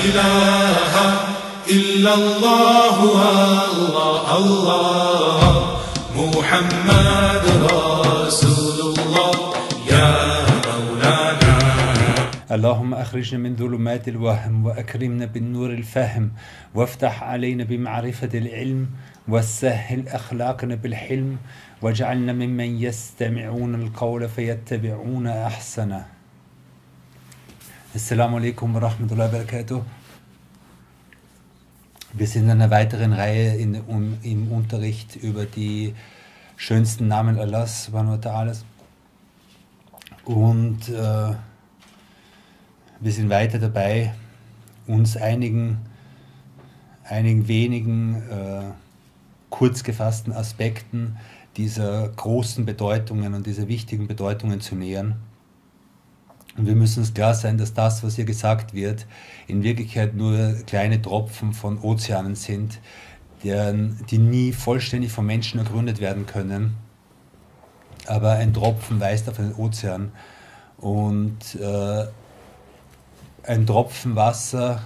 إله إلا الله الله الله محمد رسول الله يا مولانا. اللهم أخرجنا من ظلمات الوهم وأكرمنا بالنور الفهم وافتح علينا بمعرفة العلم وسهل أخلاقنا بالحلم واجعلنا ممن يستمعون القول فيتبعون أحسنه. Assalamu alaikum wa rahmatullahi wa barakatuh. Wir sind in einer weiteren Reihe im Unterricht über die schönsten Namen Allahs subhanahu wa ta'ala. Und wir sind weiter dabei, uns einigen wenigen kurz gefassten Aspekten dieser großen Bedeutungen und dieser wichtigen Bedeutungen zu nähern. Und wir müssen uns klar sein, dass das, was hier gesagt wird, in Wirklichkeit nur kleine Tropfen von Ozeanen sind, die nie vollständig von Menschen ergründet werden können. Aber ein Tropfen weist auf einen Ozean und ein Tropfen Wasser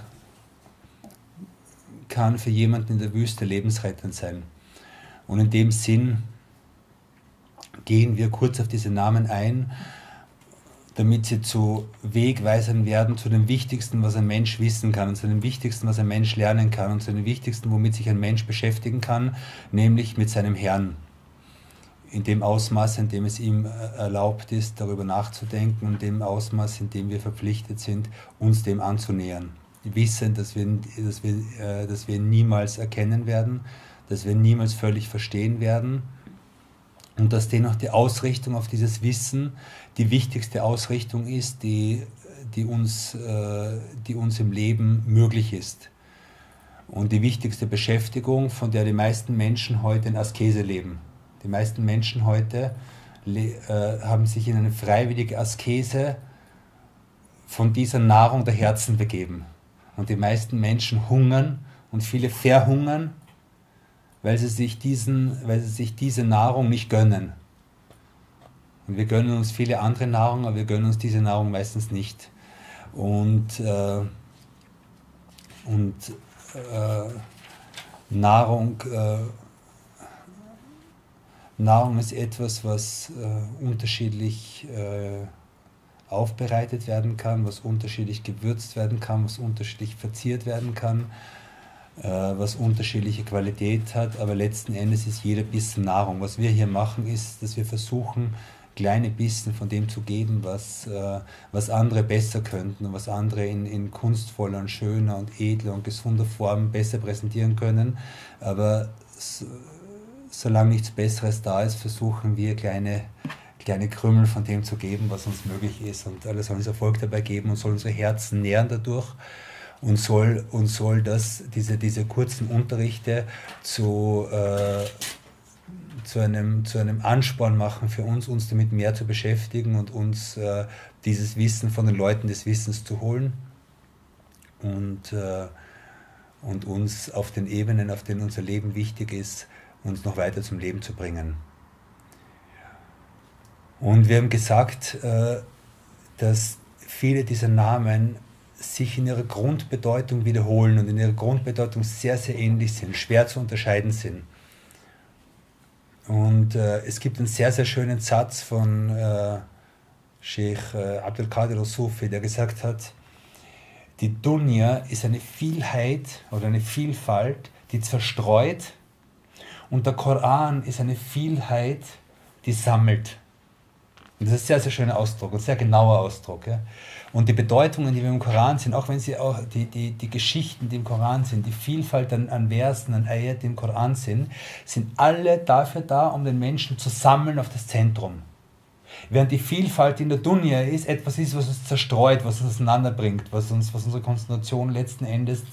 kann für jemanden in der Wüste lebensrettend sein. Und in dem Sinn gehen wir kurz auf diese Namen ein, damit sie zu Wegweisern werden, zu dem Wichtigsten, was ein Mensch wissen kann, und zu dem Wichtigsten, was ein Mensch lernen kann, und zu dem Wichtigsten, womit sich ein Mensch beschäftigen kann, nämlich mit seinem Herrn. In dem Ausmaß, in dem es ihm erlaubt ist, darüber nachzudenken, und in dem Ausmaß, in dem wir verpflichtet sind, uns dem anzunähern. Wissen, dass wir niemals erkennen werden, dass wir niemals völlig verstehen werden, und dass dennoch die Ausrichtung auf dieses Wissen die wichtigste Ausrichtung ist, die uns im Leben möglich ist. Und die wichtigste Beschäftigung, von der die meisten Menschen heute in Askese leben. Die meisten Menschen heute haben sich in eine freiwillige Askese von dieser Nahrung der Herzen begeben. Und die meisten Menschen hungern und viele verhungern, weil sie sich diese Nahrung nicht gönnen. Und wir gönnen uns viele andere Nahrung, aber wir gönnen uns diese Nahrung meistens nicht. Und Nahrung ist etwas, was unterschiedlich aufbereitet werden kann, was unterschiedlich gewürzt werden kann, was unterschiedlich verziert werden kann, was unterschiedliche Qualität hat, aber letzten Endes ist jeder Bissen Nahrung. Was wir hier machen, ist, dass wir versuchen, kleine Bissen von dem zu geben, was andere besser könnten und was andere in kunstvoller und schöner und edler und gesunder Form besser präsentieren können. Aber solange nichts Besseres da ist, versuchen wir kleine Krümel von dem zu geben, was uns möglich ist. Und Allah soll uns Erfolg dabei geben und soll unsere Herzen nähren dadurch. Und soll diese kurzen Unterrichte zu einem Ansporn machen für uns damit mehr zu beschäftigen und uns dieses Wissen von den Leuten des Wissens zu holen und uns auf den Ebenen, auf denen unser Leben wichtig ist, uns noch weiter zum Leben zu bringen. Und wir haben gesagt, dass viele dieser Namen sich in ihrer Grundbedeutung wiederholen und in ihrer Grundbedeutung sehr, sehr ähnlich sind, schwer zu unterscheiden sind. Und es gibt einen sehr, sehr schönen Satz von Sheikh Abdul Qadir al-Sufi, der gesagt hat, die Dunya ist eine Vielheit oder eine Vielfalt, die zerstreut, und der Koran ist eine Vielheit, die sammelt. Und das ist ein sehr, sehr schöner Ausdruck, ein sehr genauer Ausdruck. Ja? Und die Bedeutungen, die wir im Koran sind, auch wenn sie auch die Geschichten, die im Koran sind, die Vielfalt an Versen, an Ayat, die im Koran sind alle dafür da, um den Menschen zu sammeln auf das Zentrum. Während die Vielfalt in der Dunya etwas ist, was uns zerstreut, was uns auseinanderbringt, was unsere Konzentration letzten Endes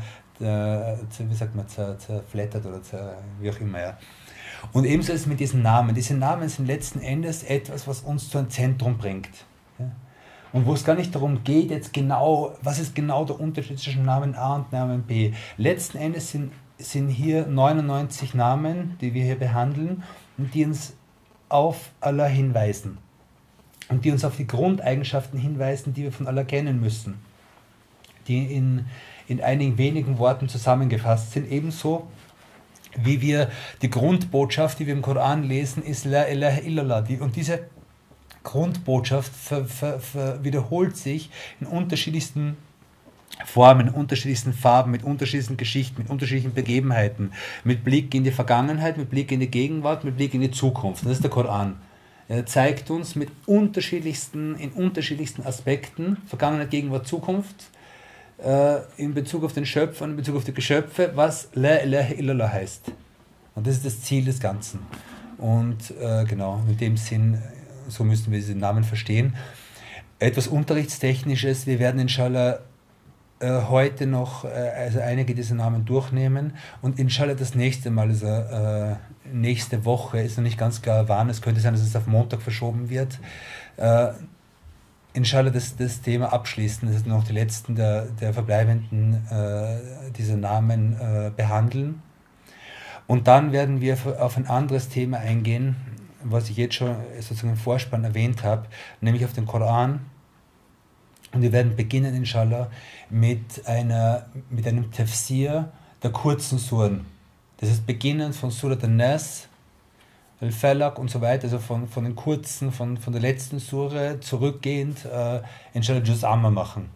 zerflettert oder wie auch immer. Ja. Und ebenso ist es mit diesen Namen. Diese Namen sind letzten Endes etwas, was uns zu einem Zentrum bringt. Ja. Und wo es gar nicht darum geht, jetzt genau, was ist genau der Unterschied zwischen Namen A und Namen B. Letzten Endes sind hier 99 Namen, die wir hier behandeln und die uns auf Allah hinweisen. Und die uns auf die Grundeigenschaften hinweisen, die wir von Allah kennen müssen. die in einigen wenigen Worten zusammengefasst sind. Ebenso wie wir die Grundbotschaft, die wir im Koran lesen, ist La ilaha illallah. Und diese Grundbotschaft wiederholt sich in unterschiedlichsten Formen, in unterschiedlichsten Farben, mit unterschiedlichen Geschichten, mit unterschiedlichen Begebenheiten, mit Blick in die Vergangenheit, mit Blick in die Gegenwart, mit Blick in die Zukunft. Das ist der Koran. Er zeigt uns in unterschiedlichsten Aspekten, Vergangenheit, Gegenwart, Zukunft, in Bezug auf den Schöpfer und in Bezug auf die Geschöpfe, was La ilaha illallah heißt. Und das ist das Ziel des Ganzen. Und genau, in dem Sinn, so müssen wir diesen Namen verstehen. Etwas Unterrichtstechnisches, wir werden inshallah heute noch also einige dieser Namen durchnehmen und inshallah das nächste Mal, also nächste Woche, ist noch nicht ganz klar wann, es könnte sein, dass es auf Montag verschoben wird, inshallah das Thema abschließen, das ist noch die letzten der verbleibenden dieser Namen behandeln. Und dann werden wir auf ein anderes Thema eingehen, was ich jetzt schon sozusagen im Vorspann erwähnt habe, nämlich auf den Koran. Und wir werden beginnen, inshallah, mit einem Tafsir der kurzen Suren. Das ist beginnend von Surat An-Nas, Al-Falaq und so weiter, also von den kurzen, von der letzten Sure zurückgehend, inshallah Juz Amma machen.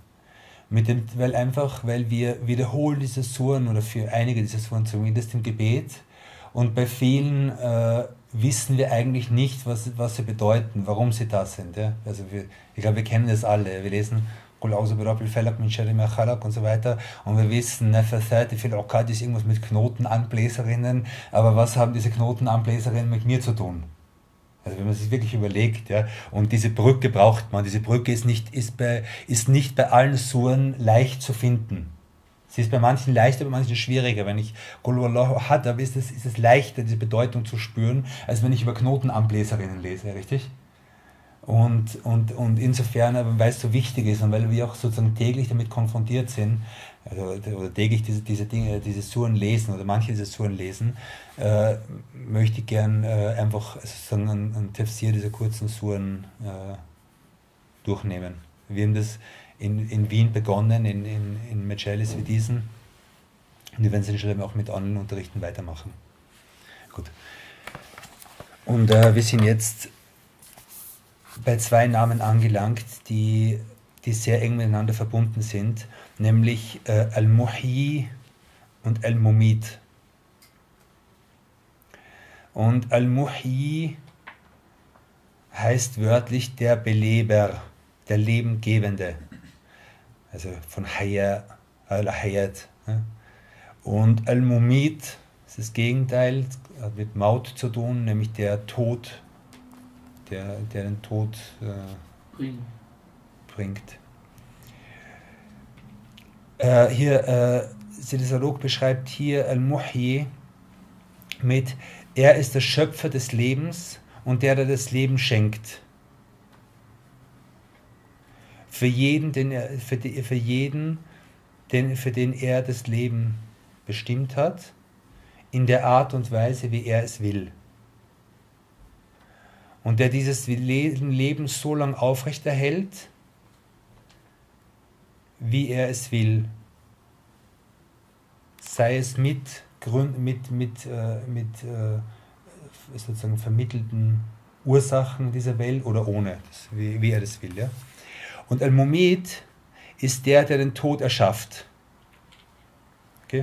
Weil wir wiederholen diese Suren oder für einige dieser Suren zumindest im Gebet und bei vielen wissen wir eigentlich nicht, was sie bedeuten, warum sie da sind. Ja? Also ich glaube, wir kennen das alle. Wir lesen Qul a'udhu bi rabbil falaq min sharri ma khalaq und so weiter und wir wissen, Nafathati fil uqad ist irgendwas mit Knotenanbläserinnen, aber was haben diese Knotenanbläserinnen mit mir zu tun? Also wenn man sich wirklich überlegt, ja, und diese Brücke braucht man. Diese Brücke ist nicht bei allen Suren leicht zu finden. Sie ist bei manchen leichter, bei manchen schwieriger. Wenn ich Qul huwallahu ahad habe, ist es leichter, diese Bedeutung zu spüren, als wenn ich über Knotenanbläserinnen lese, richtig? Und insofern, weil es so wichtig ist und weil wir auch sozusagen täglich damit konfrontiert sind, oder täglich diese Suren lesen oder manche dieser Suren lesen, möchte ich gern einfach sozusagen ein Tafsir dieser kurzen Suren durchnehmen. Wir haben das in Wien begonnen, in Majalis wie diesen. Und wir werden es schon auch mit Online-Unterrichten weitermachen. Gut. Und wir sind jetzt bei zwei Namen angelangt, die sehr eng miteinander verbunden sind, nämlich Al-Muhyi und Al-Mumit. Und Al-Muhyi heißt wörtlich der Beleber, der Lebengebende. Also von Hayya, Al-Hayat. Und Al-Mumit ist das Gegenteil, hat mit Maut zu tun, nämlich der Tod, der den Tod bringt. Siddhisalog beschreibt hier Al-Muhyi mit: Er ist der Schöpfer des Lebens und der das Leben schenkt. Für den er das Leben bestimmt hat, in der Art und Weise, wie er es will. Und der dieses Leben so lange aufrechterhält, wie er es will. Sei es mit sozusagen vermittelten Ursachen dieser Welt oder ohne, wie er das will. Ja? Und Al-Mumit ist der den Tod erschafft. Okay?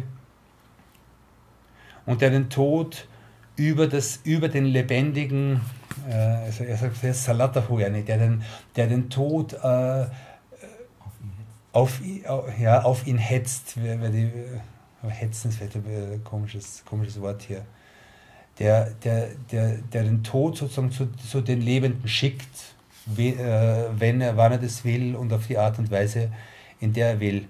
Und der den Tod über den Lebendigen, also er sagt Salatahu, der den Tod auf ihn hetzt. Hetzen ist vielleicht ein komisches Wort hier. Der den Tod sozusagen zu den Lebenden schickt, wann er das will und auf die Art und Weise, in der er will.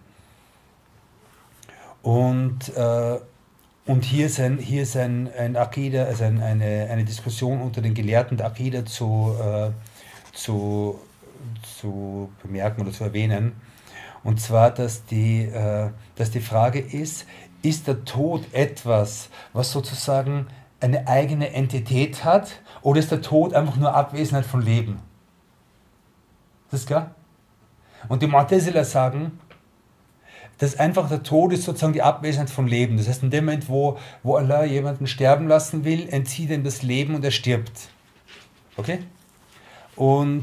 Und hier ist ein Aqida, also eine Diskussion unter den Gelehrten der Aqida zu bemerken oder zu erwähnen. Und zwar, dass die Frage ist der Tod etwas, was sozusagen eine eigene Entität hat, oder ist der Tod einfach nur Abwesenheit von Leben? Das ist klar? Und die Mu'tazila sagen, Das ist einfach, der Tod ist sozusagen die Abwesenheit von Leben. Das heißt, in dem Moment, wo Allah jemanden sterben lassen will, entzieht ihm das Leben und er stirbt. Okay? Und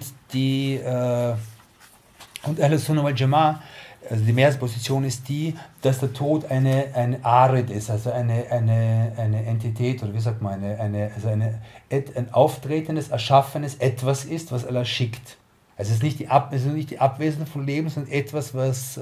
und Ahl-Sunnah wal Jama'ah, also die Mehrheitsposition ist die, dass der Tod ein Arid ist, also eine Entität, oder wie sagt man, ein auftretendes, erschaffenes Etwas ist, was Allah schickt. Also es ist nicht die Abwesenheit von Leben, sondern etwas, was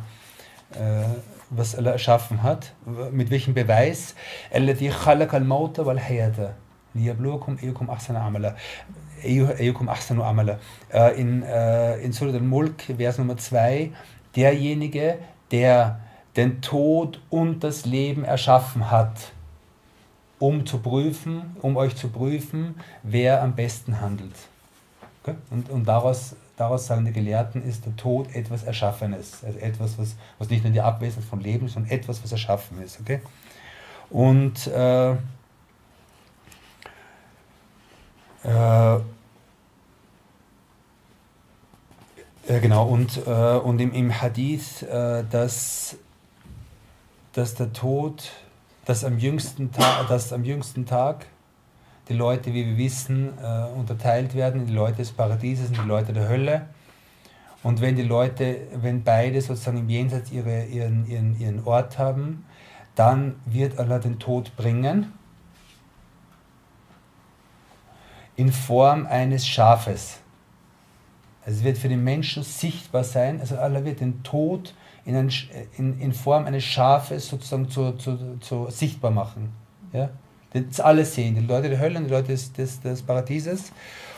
Allah erschaffen hat. Mit welchem Beweis? الَّذِي خَلَقَ الْمَوْتَ وَالْحَيَاةَ لِيَبْلُوَكُمْ أَيُّكُمْ أَحْسَنُ عَمَلًا. In Surat al-Mulk, Vers Nummer 2, derjenige, der den Tod und das Leben erschaffen hat, um euch zu prüfen, wer am besten handelt. Okay? Und daraus sagen die Gelehrten, ist der Tod etwas Erschaffenes, also etwas, was nicht nur die Abwesenheit von Leben ist, sondern etwas, was erschaffen ist. Okay? Und genau, und im Hadith, dass der Tod, dass am jüngsten Tag die Leute, wie wir wissen, unterteilt werden in die Leute des Paradieses und die Leute der Hölle. Und wenn beide sozusagen im Jenseits ihren Ort haben, dann wird Allah den Tod bringen in Form eines Schafes. Also es wird für den Menschen sichtbar sein, also Allah wird den Tod in Form eines Schafes sozusagen sichtbar machen. Ja? Das alle sehen, die Leute der Hölle und die Leute des Paradieses.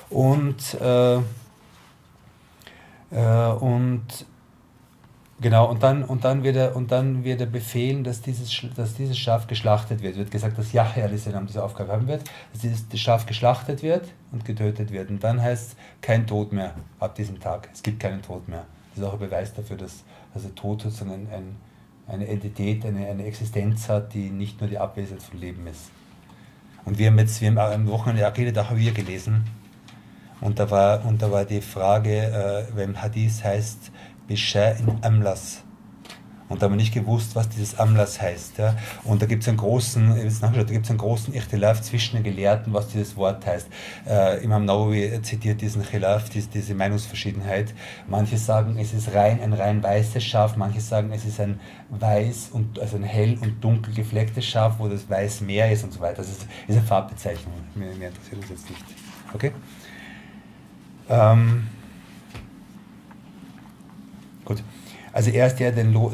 Genau, und dann wird er befehlen, dass dieses Schaf geschlachtet wird. Es wird gesagt, dass Yahya diese Aufgabe haben wird, dass das Schaf geschlachtet wird und getötet wird. Und dann heißt es kein Tod mehr ab diesem Tag. Es gibt keinen Tod mehr. Das ist auch ein Beweis dafür, dass der Tod sozusagen eine Entität, eine Existenz hat, die nicht nur die Abwesenheit von Leben ist. Und wir haben am Wochenende Aqida Tahawiyya gelesen. Und da war die Frage, wenn Hadith heißt, Bisha'in Amlas. Und da haben wir nicht gewusst, was dieses Amlas heißt. Ja? Und da gibt es einen großen Ikhtilaf zwischen den Gelehrten, was dieses Wort heißt. Imam Nawawi zitiert diesen Khilaf, diese Meinungsverschiedenheit. Manche sagen, es ist ein rein weißes Schaf, manche sagen, es ist ein weiß also ein hell und dunkel geflecktes Schaf, wo das Weiß mehr ist und so weiter. Das ist eine Farbbezeichnung. Mir interessiert das jetzt nicht. Okay? Gut. Also er ist der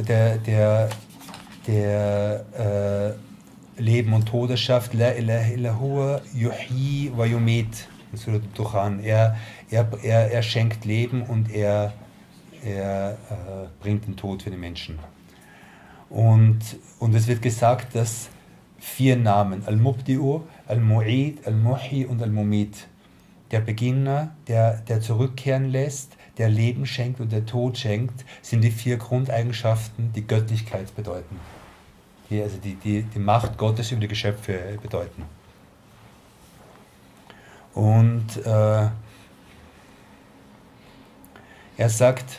Leben und Tod erschafft. La ilaha illa huwa yuhyi wa yumit. Surat al-Dukhan. Er schenkt Leben und er bringt den Tod für die Menschen. Und es wird gesagt, dass 4 Namen, Al-Mubdi'u, Al-Mu'id, Al-Muhyi und Al-Mumit, der Beginner, der zurückkehren lässt, der Leben schenkt und der Tod schenkt, sind die 4 Grundeigenschaften, die Göttlichkeit bedeuten. Die Macht Gottes über die Geschöpfe bedeuten. Und er sagt,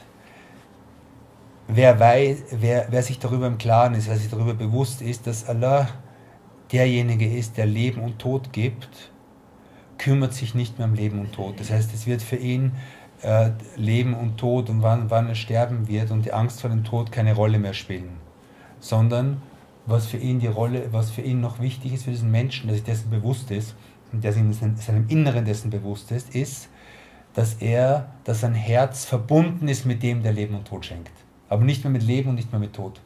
wer sich darüber im Klaren ist, wer sich darüber bewusst ist, dass Allah derjenige ist, der Leben und Tod gibt, kümmert sich nicht mehr um Leben und Tod. Das heißt, es wird für ihn Leben und Tod und wann er sterben wird und die Angst vor dem Tod keine Rolle mehr spielen. Sondern was für ihn noch wichtig ist für diesen Menschen, der sich dessen bewusst ist und der sich in seinem Inneren dessen bewusst ist, dass sein Herz verbunden ist mit dem, der Leben und Tod schenkt. Aber nicht mehr mit Leben und nicht mehr mit Tod.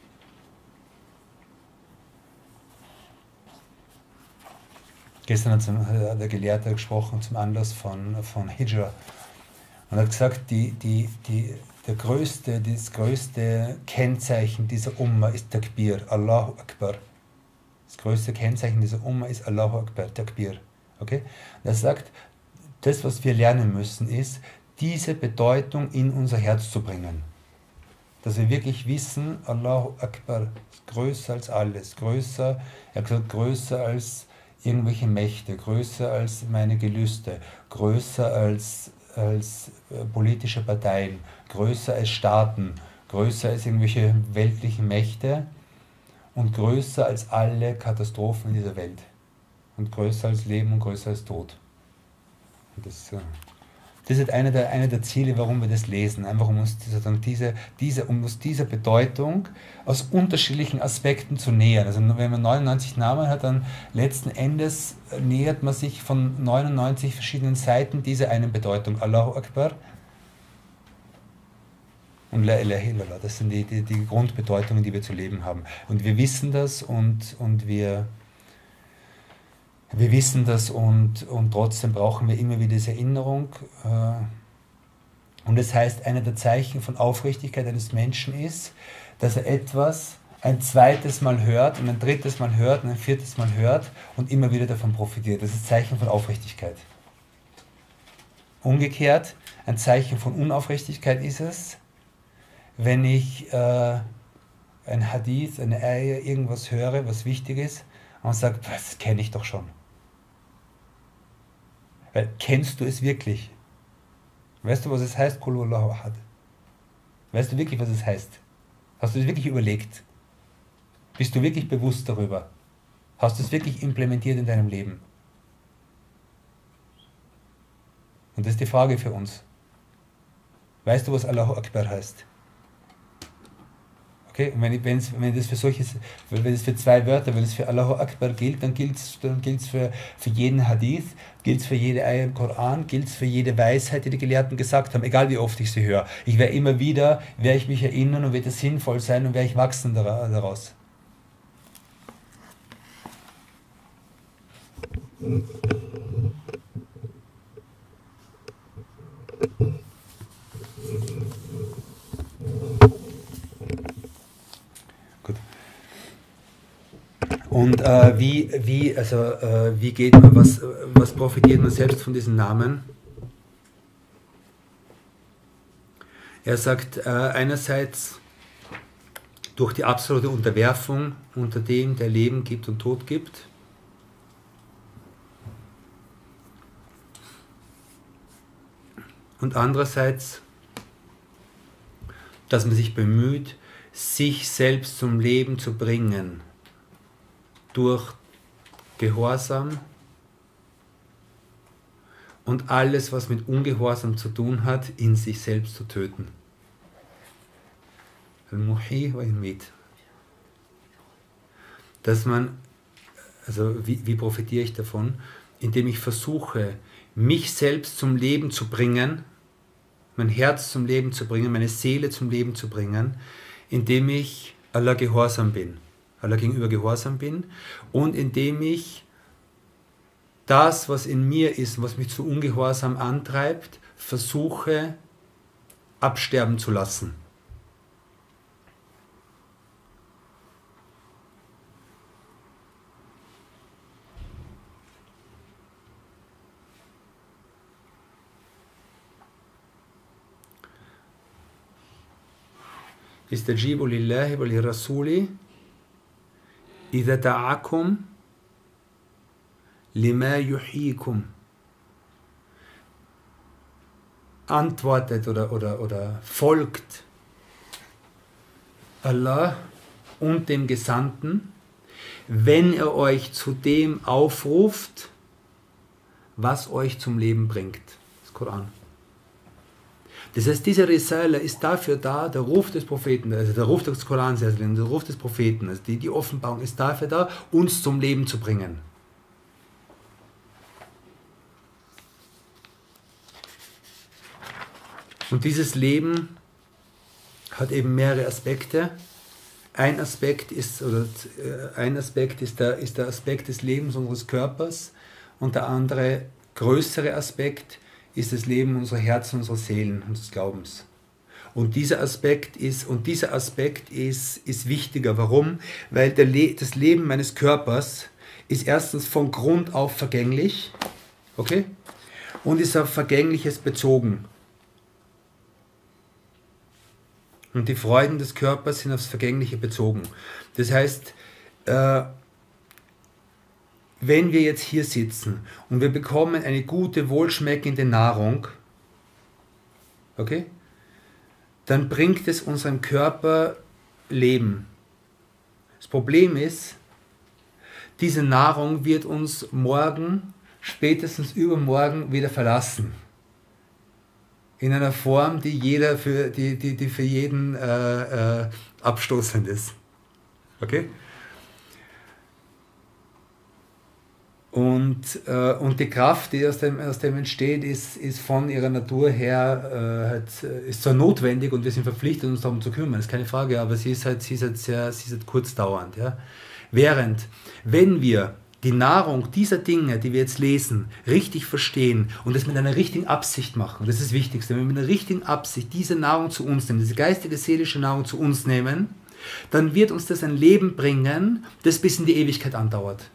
Gestern hat der Gelehrte gesprochen zum Anlass von Hijra und hat gesagt, das größte Kennzeichen dieser Umma ist Takbir, Allahu Akbar. Das größte Kennzeichen dieser Umma ist Allahu Akbar, Takbir. Okay? Und er sagt, das, was wir lernen müssen, ist, diese Bedeutung in unser Herz zu bringen. Dass wir wirklich wissen, Allahu Akbar ist größer als alles, größer als irgendwelche Mächte, größer als meine Gelüste, größer als politische Parteien, größer als Staaten, größer als irgendwelche weltlichen Mächte und größer als alle Katastrophen in dieser Welt. Und größer als Leben und größer als Tod. Und das ist eine der Ziele, warum wir das lesen. Einfach um uns dieser Bedeutung aus unterschiedlichen Aspekten zu nähern. Also wenn man 99 Namen hat, dann letzten Endes nähert man sich von 99 verschiedenen Seiten dieser einen Bedeutung. Allahu Akbar und La ilaha illallah. Das sind die Grundbedeutungen, die wir zu leben haben. Und wir wissen das und wir wissen das und trotzdem brauchen wir immer wieder diese Erinnerung. Und das heißt, einer der Zeichen von Aufrichtigkeit eines Menschen ist, dass er etwas ein zweites Mal hört und ein drittes Mal hört und ein viertes Mal hört und immer wieder davon profitiert. Das ist ein Zeichen von Aufrichtigkeit. Umgekehrt, ein Zeichen von Unaufrichtigkeit ist es, wenn ich ein Hadith, eine Ayah, irgendwas höre, was wichtig ist und sage, das kenne ich doch schon. Weil, kennst du es wirklich? Weißt du, was es heißt? Qul huwallahu ahad. Weißt du wirklich, was es heißt? Hast du es wirklich überlegt? Bist du wirklich bewusst darüber? Hast du es wirklich implementiert in deinem Leben? Und das ist die Frage für uns. Weißt du, was Allahu Akbar heißt? Okay? Und wenn das für solches, wenn es für zwei Wörter, wenn es für Allahu Akbar gilt, dann gilt es für jeden Hadith, gilt es für jede Ayah im Koran, gilt es für jede Weisheit, die die Gelehrten gesagt haben, egal wie oft ich sie höre. Ich werde immer wieder, werde ich mich erinnern und werde sinnvoll sein und werde ich wachsen daraus. Gut. Und wie geht man, was profitiert man selbst von diesen Namen? Er sagt einerseits durch die absolute Unterwerfung unter dem, der Leben gibt und Tod gibt. Und andererseits, dass man sich bemüht, sich selbst zum Leben zu bringen, durch Gehorsam und alles, was mit Ungehorsam zu tun hat, in sich selbst zu töten. Al-Muhi wa Imit. Dass man, also wie profitiere ich davon? Indem ich versuche, mich selbst zum Leben zu bringen, mein Herz zum Leben zu bringen, meine Seele zum Leben zu bringen, indem ich Allah gehorsam bin, Allah gegenüber gehorsam bin und indem ich das, was in mir ist, was mich zu Ungehorsam antreibt, versuche absterben zu lassen. Istajibu lillahi wa lirrasuli idha da'akum lima yuhyikum. Antwortet oder folgt Allah und dem Gesandten, wenn er euch zu dem aufruft, was euch zum Leben bringt. Das Koran. Das heißt, dieser Risala ist dafür da, der Ruf des Propheten, also der Ruf des Korans, der Ruf des Propheten, also die Offenbarung ist dafür da, uns zum Leben zu bringen. Und dieses Leben hat eben mehrere Aspekte. Ein Aspekt ist der Aspekt des Lebens unseres Körpers und der andere größere Aspekt ist das Leben unserer Herzen, unserer Seelen, unseres Glaubens. Und dieser Aspekt ist wichtiger. Warum? Weil das Leben meines Körpers ist erstens von Grund auf vergänglich, okay? Und ist auf Vergängliches bezogen. Und die Freuden des Körpers sind aufs Vergängliche bezogen. Das heißt, wenn wir jetzt hier sitzen und wir bekommen eine gute, wohlschmeckende Nahrung, okay, dann bringt es unserem Körper Leben. Das Problem ist, diese Nahrung wird uns morgen, spätestens übermorgen wieder verlassen. In einer Form, die für jeden abstoßend ist. Okay? Und die Kraft, die aus dem entsteht, ist von ihrer Natur her ist zwar notwendig und wir sind verpflichtet, uns darum zu kümmern, das ist keine Frage, aber sie ist halt kurzdauernd. Ja? Während, wenn wir die Nahrung dieser Dinge, die wir jetzt lesen, richtig verstehen und das mit einer richtigen Absicht machen, das ist das Wichtigste, wenn wir mit einer richtigen Absicht diese Nahrung zu uns nehmen, diese geistige, seelische Nahrung zu uns nehmen, dann wird uns das ein Leben bringen, das bis in die Ewigkeit andauert.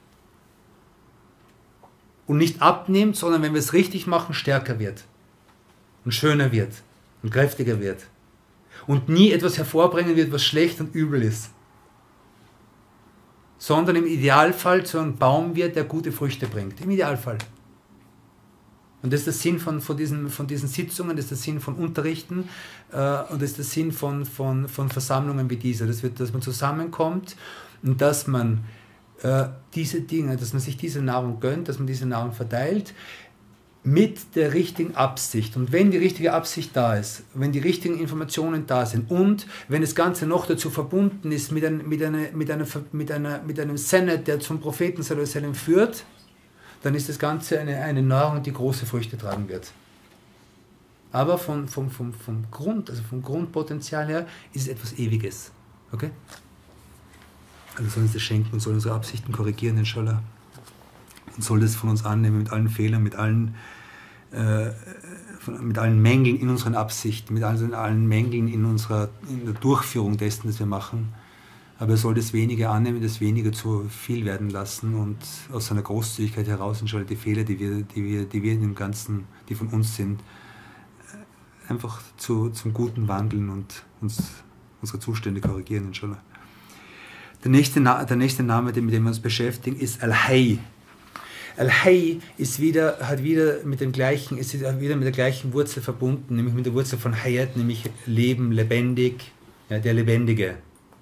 Und nicht abnimmt, sondern wenn wir es richtig machen, stärker wird und schöner wird und kräftiger wird und nie etwas hervorbringen wird, was schlecht und übel ist, sondern im Idealfall zu einem Baum wird, der gute Früchte bringt. Im Idealfall. Und das ist der Sinn von diesen Sitzungen, das ist der Sinn von Unterrichten und das ist der Sinn von Versammlungen wie dieser. Dass man zusammenkommt und dass man diese Dinge, dass man sich diese Nahrung gönnt, dass man diese Nahrung verteilt, mit der richtigen Absicht. Und wenn die richtige Absicht da ist, wenn die richtigen Informationen da sind und wenn das Ganze noch dazu verbunden ist mit einem Senat, der zum Propheten sallallahu alaihi wasallam führt, dann ist das Ganze eine Nahrung, die große Früchte tragen wird. Aber vom Grundpotenzial her ist es etwas Ewiges. Okay? Also soll uns das schenken und soll unsere Absichten korrigieren, inshallah. Und soll das von uns annehmen mit allen Fehlern, mit allen Mängeln in unseren Absichten, mit allen Mängeln in der Durchführung dessen, was wir machen. Aber er soll das Wenige annehmen, das Wenige zu viel werden lassen und aus seiner Großzügigkeit heraus inshallah die Fehler, die wir in dem Ganzen, die von uns sind, einfach zum Guten wandeln und unsere Zustände korrigieren, inshallah. Der nächste Name, mit dem wir uns beschäftigen, ist Al-Hayy. Al-Hayy ist wieder mit der gleichen Wurzel verbunden, nämlich mit der Wurzel von Hayat, nämlich Leben, lebendig, ja, der Lebendige.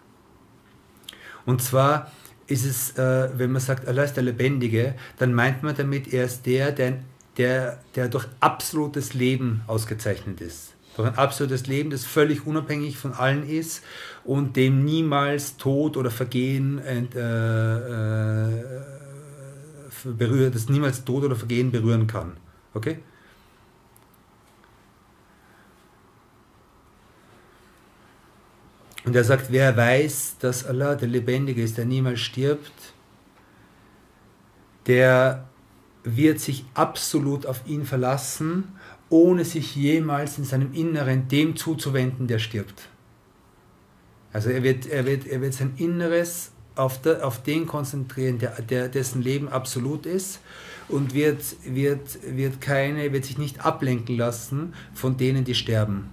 Und zwar ist es, wenn man sagt, Allah ist der Lebendige, dann meint man damit, er ist der durch absolutes Leben ausgezeichnet ist. Durch ein absolutes Leben, das völlig unabhängig von allen ist und dem niemals Tod oder Vergehen berühren kann. Okay? Und er sagt, wer weiß, dass Allah der Lebendige ist, der niemals stirbt, der wird sich absolut auf ihn verlassen, ohne sich jemals in seinem Inneren dem zuzuwenden, der stirbt. Also er wird sein Inneres auf den konzentrieren, dessen Leben absolut ist und wird sich nicht ablenken lassen von denen, die sterben.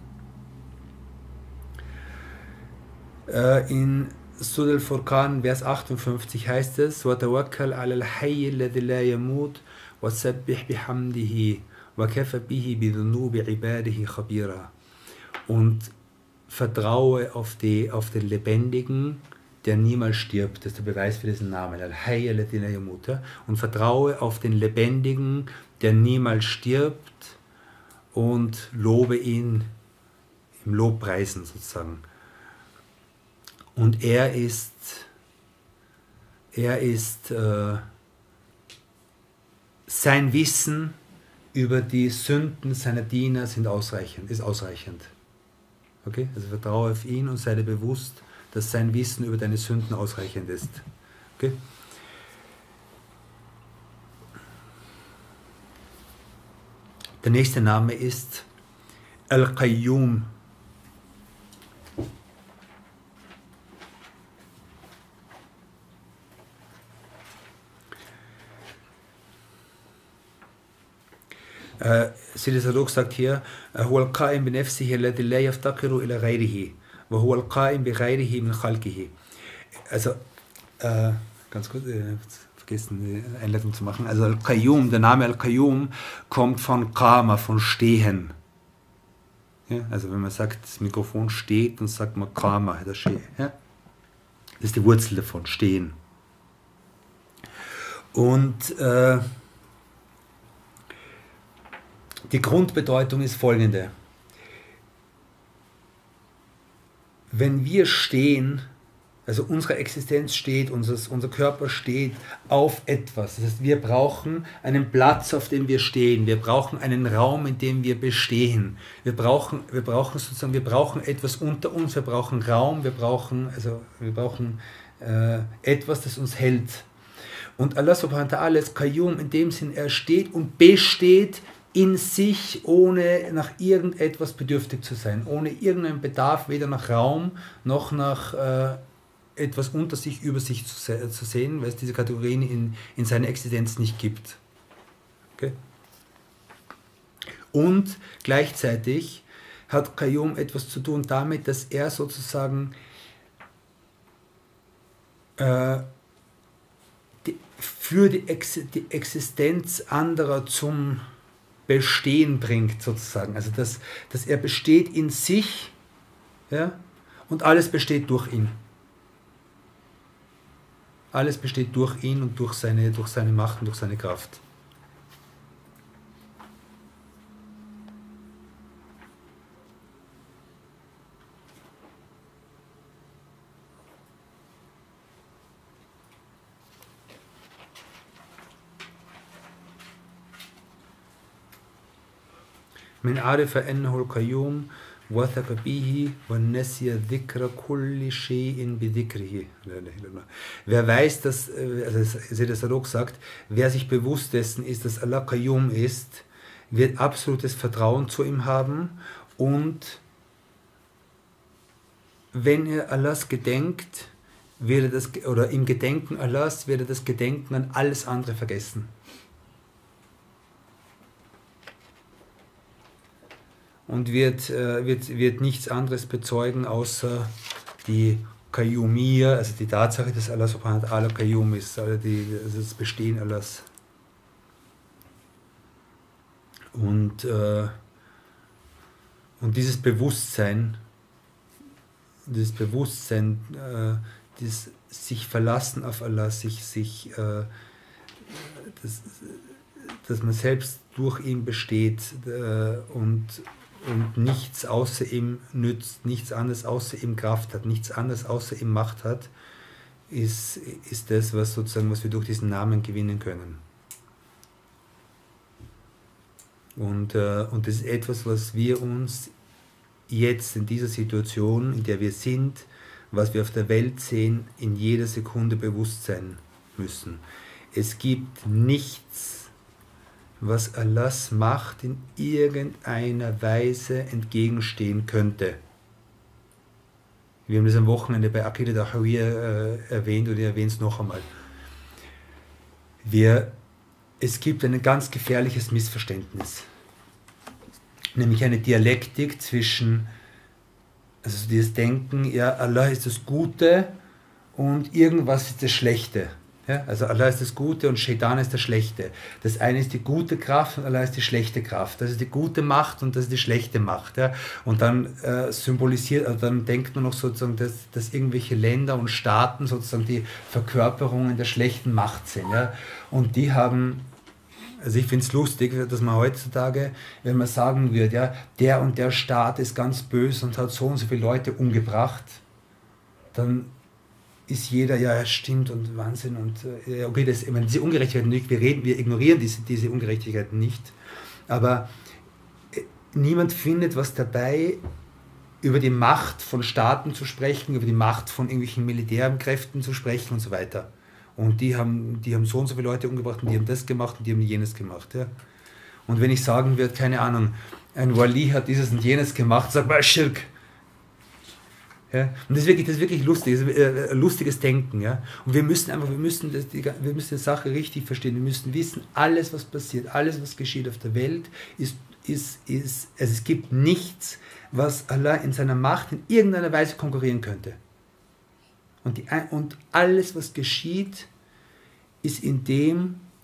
In Surah Al-Furqan, Vers 58 heißt es: وَتَوَكَّلْ عَلَى الْحَيِّ الَّذِي لَا يَمُوتُ وَسَبِّحْ بِحَمْدِهِ وَكَفَى بِهِ بِذُنُوبِ عِبَادِهِ خَبِيرًا. Und vertraue auf den Lebendigen, der niemals stirbt. Das ist der Beweis für diesen Namen. Al-Hayy alladhi la yamut. Und vertraue auf den Lebendigen, der niemals stirbt, und lobe ihn im Lobpreisen sozusagen. Und er ist sein Wissen über die Sünden seiner Diener ist ausreichend. Okay? Also vertraue auf ihn und sei dir bewusst, dass sein Wissen über deine Sünden ausreichend ist. Okay? Der nächste Name ist Al-Qayyum. Sidi Sadok sagt hier, هو القائم بنفسه الذي لا يفتقر إلى غيره وهو القائم بغيره من خلقه. Also ganz kurz, vergessen die Einleitung zu machen. Also Al-Qayyum, der Name Al-Qayyum kommt von Qama, von Stehen. Ja? Also wenn man sagt, das Mikrofon steht, dann sagt man Kama. Ja? Das ist die Wurzel davon, stehen. Und die Grundbedeutung ist folgende. Wenn wir stehen, also unsere Existenz steht, unser Körper steht auf etwas. Das heißt, wir brauchen einen Platz, auf dem wir stehen. Wir brauchen einen Raum, in dem wir bestehen. Wir brauchen etwas unter uns, wir brauchen Raum, wir brauchen etwas, das uns hält. Und Allah subhanahu wa ta'ala ist Qayyum in dem Sinn, er steht und besteht in sich, ohne nach irgendetwas bedürftig zu sein, ohne irgendeinen Bedarf, weder nach Raum noch nach etwas unter sich, über sich zu sehen, weil es diese Kategorien in seiner Existenz nicht gibt. Okay? Und gleichzeitig hat Qayyum etwas zu tun damit, dass er sozusagen für die Existenz anderer zum Bestehen bringt, sozusagen. Also dass er besteht in sich, ja, und alles besteht durch ihn. Alles besteht durch ihn und durch seine Macht und durch seine Kraft. من عرف أنه القيوم وثق به ونسي ذكر كل شيء بذكره. Wer weiß, dass, also Sayyid Saduq sagt, wer sich bewusst dessen ist, dass Allah Qayyum ist, wird absolutes Vertrauen zu ihm haben, und wenn er Allahs gedenkt, oder im Gedenken Allahs wird er das Gedenken an alles andere vergessen. Und wird nichts anderes bezeugen, außer die Qayyumiyya, also die Tatsache, dass Allah subhanahu wa ta'ala Qayyum ist, also das Bestehen Allahs. Und dieses Bewusstsein, dieses sich verlassen auf Allah, dass man selbst durch ihn besteht und nichts außer ihm nützt, nichts anderes außer ihm Kraft hat, nichts anderes außer ihm Macht hat, ist das, was wir durch diesen Namen gewinnen können. Und das ist etwas, was wir uns jetzt in dieser Situation, in der wir sind, was wir auf der Welt sehen, in jeder Sekunde bewusst sein müssen. Es gibt nichts, was Allahs Macht in irgendeiner Weise entgegenstehen könnte. Wir haben das am Wochenende bei Aqidat Da'wahiyya erwähnt, und ich erwähne es noch einmal. Es gibt ein ganz gefährliches Missverständnis, nämlich eine Dialektik zwischen, also dieses Denken, ja, Allah ist das Gute und irgendwas ist das Schlechte. Ja, also Allah ist das Gute und Shaitan ist das Schlechte. Das eine ist die gute Kraft und Allah ist die schlechte Kraft. Das ist die gute Macht und das ist die schlechte Macht. Ja. Und dann dann denkt man noch sozusagen, dass irgendwelche Länder und Staaten sozusagen die Verkörperungen der schlechten Macht sind. Ja. Und die haben, also ich finde es lustig, dass man heutzutage, wenn man sagen würde, ja, der und der Staat ist ganz böse und hat so und so viele Leute umgebracht, dann ist jeder, ja, stimmt und Wahnsinn und okay, diese Ungerechtigkeiten nicht, wir ignorieren diese Ungerechtigkeiten nicht, aber niemand findet was dabei, über die Macht von Staaten zu sprechen, über die Macht von irgendwelchen Militärkräften zu sprechen und so weiter. Und die haben so und so viele Leute umgebracht und die haben das gemacht und die haben jenes gemacht. Ja. Und wenn ich sagen würde, keine Ahnung, ein Wali hat dieses und jenes gemacht, sagt man Schirk. Ja, und das ist wirklich lustig, das ist lustiges Denken. Ja? Und wir müssen die Sache richtig verstehen. Wir müssen wissen, alles was passiert, alles was geschieht auf der Welt, also es gibt nichts, was Allah in seiner Macht in irgendeiner Weise konkurrieren könnte. Und alles was geschieht, ist in dem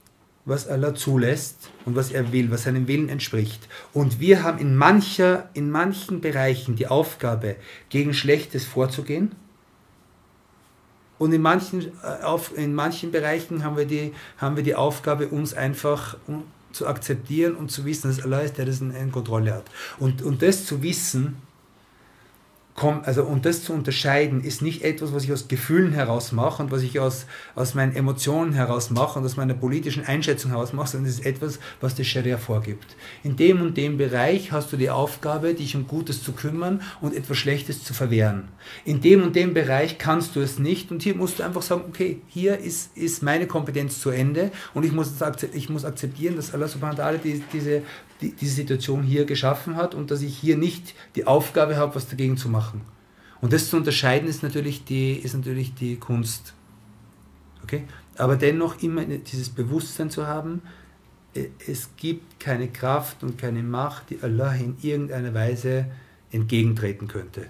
was Allah zulässt und was er will, was seinem Willen entspricht. Und wir haben in manchen Bereichen die Aufgabe, gegen Schlechtes vorzugehen. Und in manchen Bereichen haben wir die Aufgabe, uns einfach zu akzeptieren und zu wissen, dass Allah ist, der das in Kontrolle hat. Und das zu wissen, und das zu unterscheiden, ist nicht etwas, was ich aus Gefühlen heraus mache und was ich aus meinen Emotionen heraus mache und aus meiner politischen Einschätzung heraus mache, sondern es ist etwas, was der Scharia vorgibt. In dem und dem Bereich hast du die Aufgabe, dich um Gutes zu kümmern und etwas Schlechtes zu verwehren. In dem und dem Bereich kannst du es nicht und hier musst du einfach sagen, okay, hier ist meine Kompetenz zu Ende und ich muss akzeptieren, dass Allah subhanahu wa ta'ala diese Situation hier geschaffen hat und dass ich hier nicht die Aufgabe habe, was dagegen zu machen. Und das zu unterscheiden ist natürlich die Kunst. Okay? Aber dennoch immer dieses Bewusstsein zu haben, es gibt keine Kraft und keine Macht, die Allah in irgendeiner Weise entgegentreten könnte.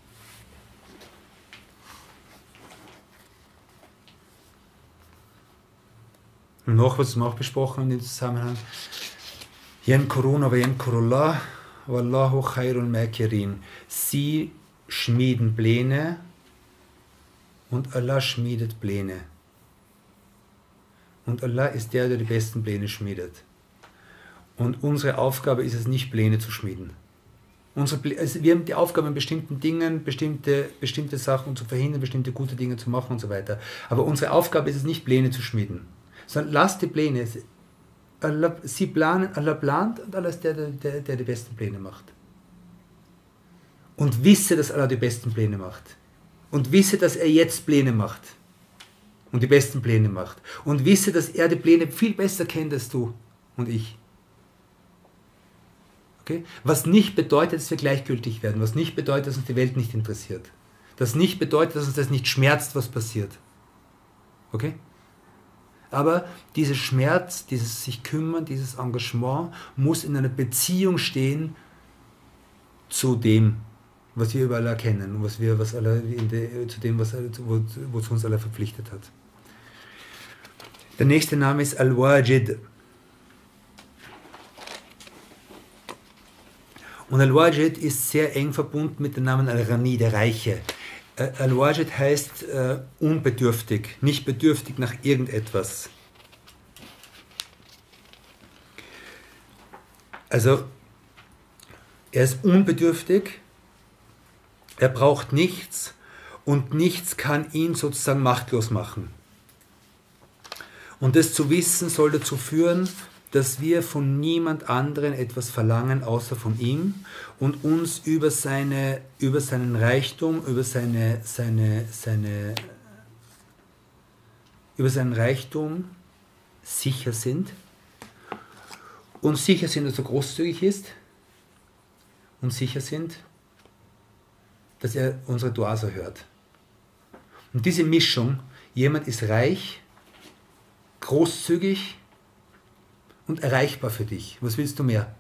Und noch, was wir auch besprochen haben in dem Zusammenhang, Yankuruna wa yankurullah, wallahu khairul makirin. Sie schmieden Pläne und Allah schmiedet Pläne. Und Allah ist der die besten Pläne schmiedet. Und unsere Aufgabe ist es nicht, Pläne zu schmieden. Wir haben die Aufgabe, in bestimmten Dingen bestimmte Sachen zu verhindern, bestimmte gute Dinge zu machen und so weiter. Aber unsere Aufgabe ist es nicht, Pläne zu schmieden. Sondern lasst die Pläne. Sie planen, Allah plant und Allah ist der die besten Pläne macht. Und wisse, dass Allah die besten Pläne macht. Und wisse, dass er jetzt Pläne macht. Und die besten Pläne macht. Und wisse, dass er die Pläne viel besser kennt als du und ich. Okay? Was nicht bedeutet, dass wir gleichgültig werden. Was nicht bedeutet, dass uns die Welt nicht interessiert. Das nicht bedeutet, dass uns das nicht schmerzt, was passiert. Okay? Aber dieser Schmerz, dieses sich kümmern, dieses Engagement muss in einer Beziehung stehen zu dem, was wir über Allah kennen und zu dem, wozu uns Allah verpflichtet hat. Der nächste Name ist Al-Wajid. Und Al-Wajid ist sehr eng verbunden mit dem Namen Al-Ghani, der Reiche. Al-Wajid heißt unbedürftig, nicht bedürftig nach irgendetwas. Also, er ist unbedürftig, er braucht nichts und nichts kann ihn sozusagen machtlos machen. Und das zu wissen soll dazu führen, dass wir von niemand anderen etwas verlangen, außer von ihm und uns über seinen Reichtum, über seinen Reichtum sicher sind und sicher sind, dass er großzügig ist und sicher sind, dass er unsere Duas erhört. Und diese Mischung, jemand ist reich, großzügig und erreichbar für dich. Was willst du mehr?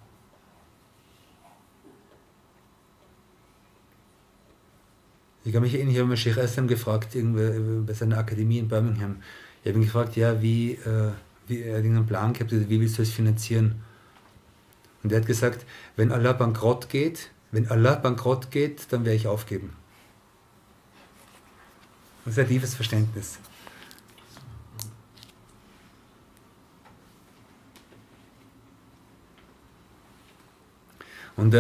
Ich kann mich erinnern, ich habe mal Sheikh Aslam gefragt, bei seiner Akademie in Birmingham. Ich habe ihn gefragt, ja, wie er einen Plan gehabt hat, wie willst du es finanzieren? Und er hat gesagt, wenn Allah bankrott geht, dann werde ich aufgeben. Das ist ein tiefes Verständnis. Und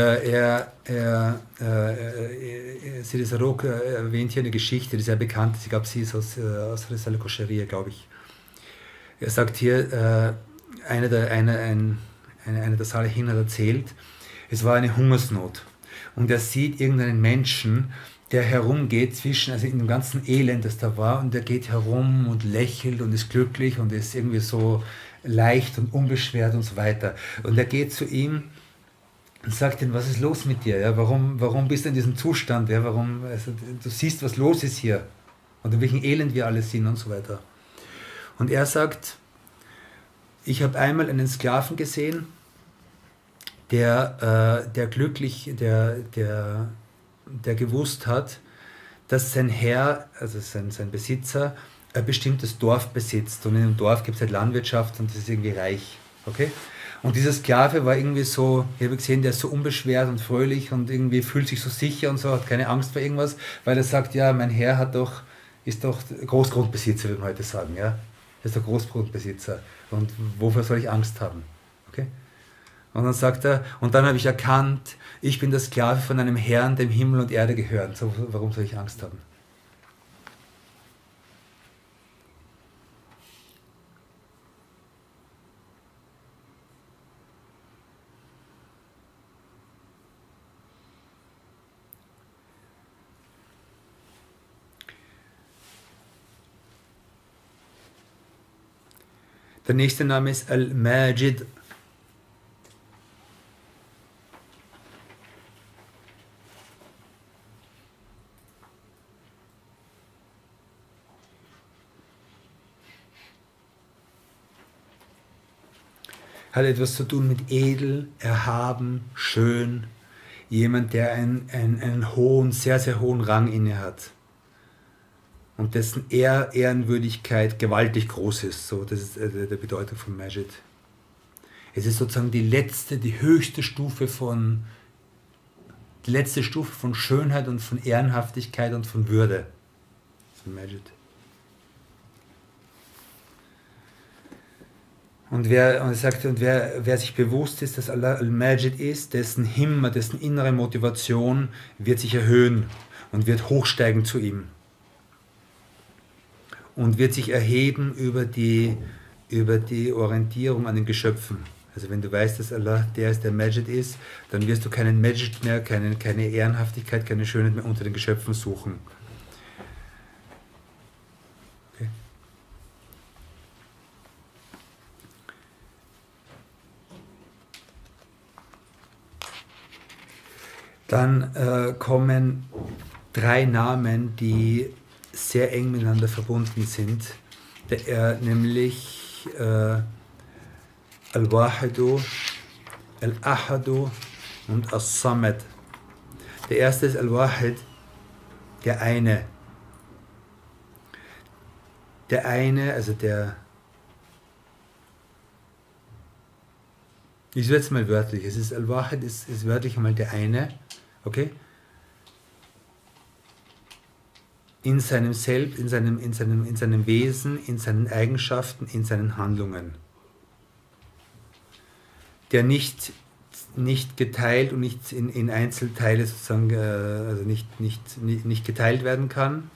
Sidi Zarruq erwähnt hier eine Geschichte, die sehr bekannt ist. Ich glaube, sie ist aus Risale Kosheria, glaube ich. Er sagt hier, einer der Salihin hat erzählt, es war eine Hungersnot. Und er sieht irgendeinen Menschen, der herumgeht also in dem ganzen Elend, das da war, und der geht herum und lächelt und ist glücklich und ist irgendwie so leicht und unbeschwert und so weiter. Und er geht zu ihm und sagt ihm, was ist los mit dir? Ja, warum bist du in diesem Zustand? Ja, du siehst, was los ist hier und in welchem Elend wir alle sind und so weiter. Und er sagt, ich habe einmal einen Sklaven gesehen, der gewusst hat, dass sein Herr, also sein Besitzer, ein bestimmtes Dorf besitzt und in dem Dorf gibt es halt Landwirtschaft und das ist irgendwie reich. Okay? Und dieser Sklave war irgendwie so, ich habe gesehen, der ist so unbeschwert und fröhlich und irgendwie fühlt sich so sicher und so, hat keine Angst vor irgendwas, weil er sagt, ja, mein Herr ist doch Großgrundbesitzer, würde man heute sagen, ja. Er ist der Großgrundbesitzer und wofür soll ich Angst haben? Okay? Und dann sagt er, und dann habe ich erkannt, ich bin der Sklave von einem Herrn, dem Himmel und Erde gehören, so, warum soll ich Angst haben? Der nächste Name ist Al-Majid. Hat etwas zu tun mit edel, erhaben, schön. Jemand, der einen hohen, sehr, sehr hohen Rang inne hat. Und dessen Ehrenwürdigkeit gewaltig groß ist. So, das ist der Bedeutung von Majid. Es ist sozusagen die höchste Stufe von Schönheit und von Ehrenhaftigkeit und von Würde. Von Majid. Und wer sich bewusst ist, dass Allah Al-Majid ist, dessen Himma, dessen innere Motivation wird sich erhöhen und wird hochsteigen zu ihm. Und wird sich erheben über die Orientierung an den Geschöpfen. Also wenn du weißt, dass Allah der ist, der Majid ist, dann wirst du keinen Majid mehr, keine Ehrenhaftigkeit, keine Schönheit mehr unter den Geschöpfen suchen. Okay. Dann kommen 3 Namen, die sehr eng miteinander verbunden sind, nämlich Al-Wahidu, Al-Ahadu und As-Samad. Der erste ist Al-Wahid, der eine. Der eine, also der... Ich setze mal wörtlich. Es ist Al-Wahid, ist wörtlich einmal der eine. Okay? In seinem Selbst, in seinem Wesen, in seinen Eigenschaften, in seinen Handlungen. Der nicht geteilt und nicht in Einzelteile sozusagen, also nicht geteilt werden kann.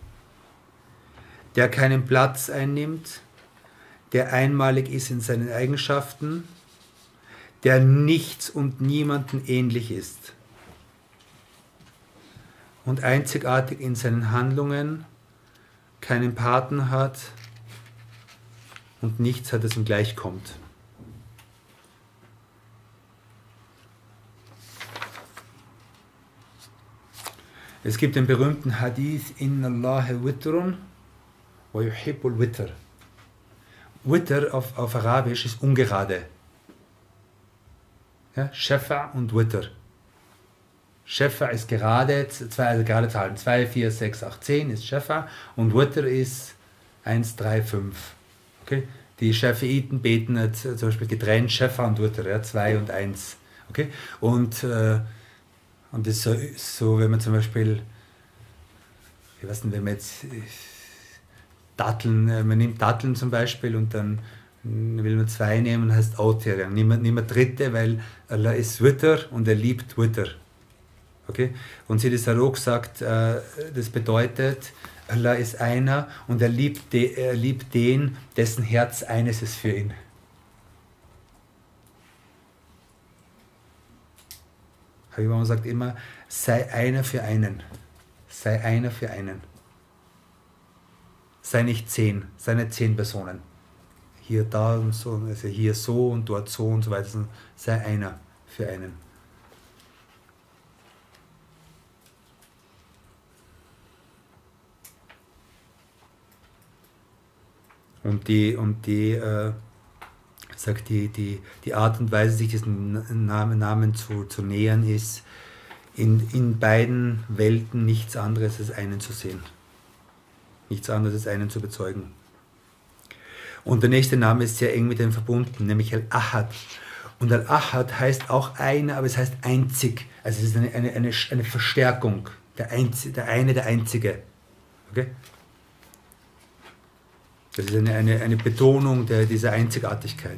Der keinen Platz einnimmt, der einmalig ist in seinen Eigenschaften, der nichts und niemandem ähnlich ist. Und einzigartig in seinen Handlungen, keinen Partner hat und nichts hat, das ihm gleichkommt. Es gibt den berühmten Hadith, Inna Allahe witrun wa yuhibbul witr. Witr auf Arabisch ist ungerade. Ja, Shafa und Witr. Shafa ist gerade, also gerade Zahlen, 2, 4, 6, 8, 10 ist Shafa und Witr ist 1, 3, 5. Okay? Die Schafiiten beten zum Beispiel getrennt Shafa und Witr, ja, 2 und 1. Okay? Und das ist so, wenn man zum Beispiel, ich weiß nicht, wenn man jetzt Datteln, man nimmt Datteln zum Beispiel und dann will man 2 nehmen und heißt Autir, dann nimmt man dritte, weil Allah ist Witr und er liebt Witr. Okay? Und Sidi Sarok sagt, das bedeutet, Allah ist einer und er liebt den, dessen Herz eines ist für ihn. Habibama sagt immer, sei einer für einen. Sei einer für einen. Sei nicht 10, sei nicht 10 Personen. Hier, da und so, also hier so und dort so und so weiter. Sei einer für einen. Und die Art und Weise, sich diesen Namen zu nähern, ist, in beiden Welten nichts anderes als einen zu sehen. Nichts anderes als einen zu bezeugen. Und der nächste Name ist sehr eng mit dem verbunden, nämlich Al-Ahad. Und Al-Ahad heißt auch einer, aber es heißt einzig. Also es ist eine Verstärkung. Der Einzige. Okay? Das ist eine Betonung dieser Einzigartigkeit.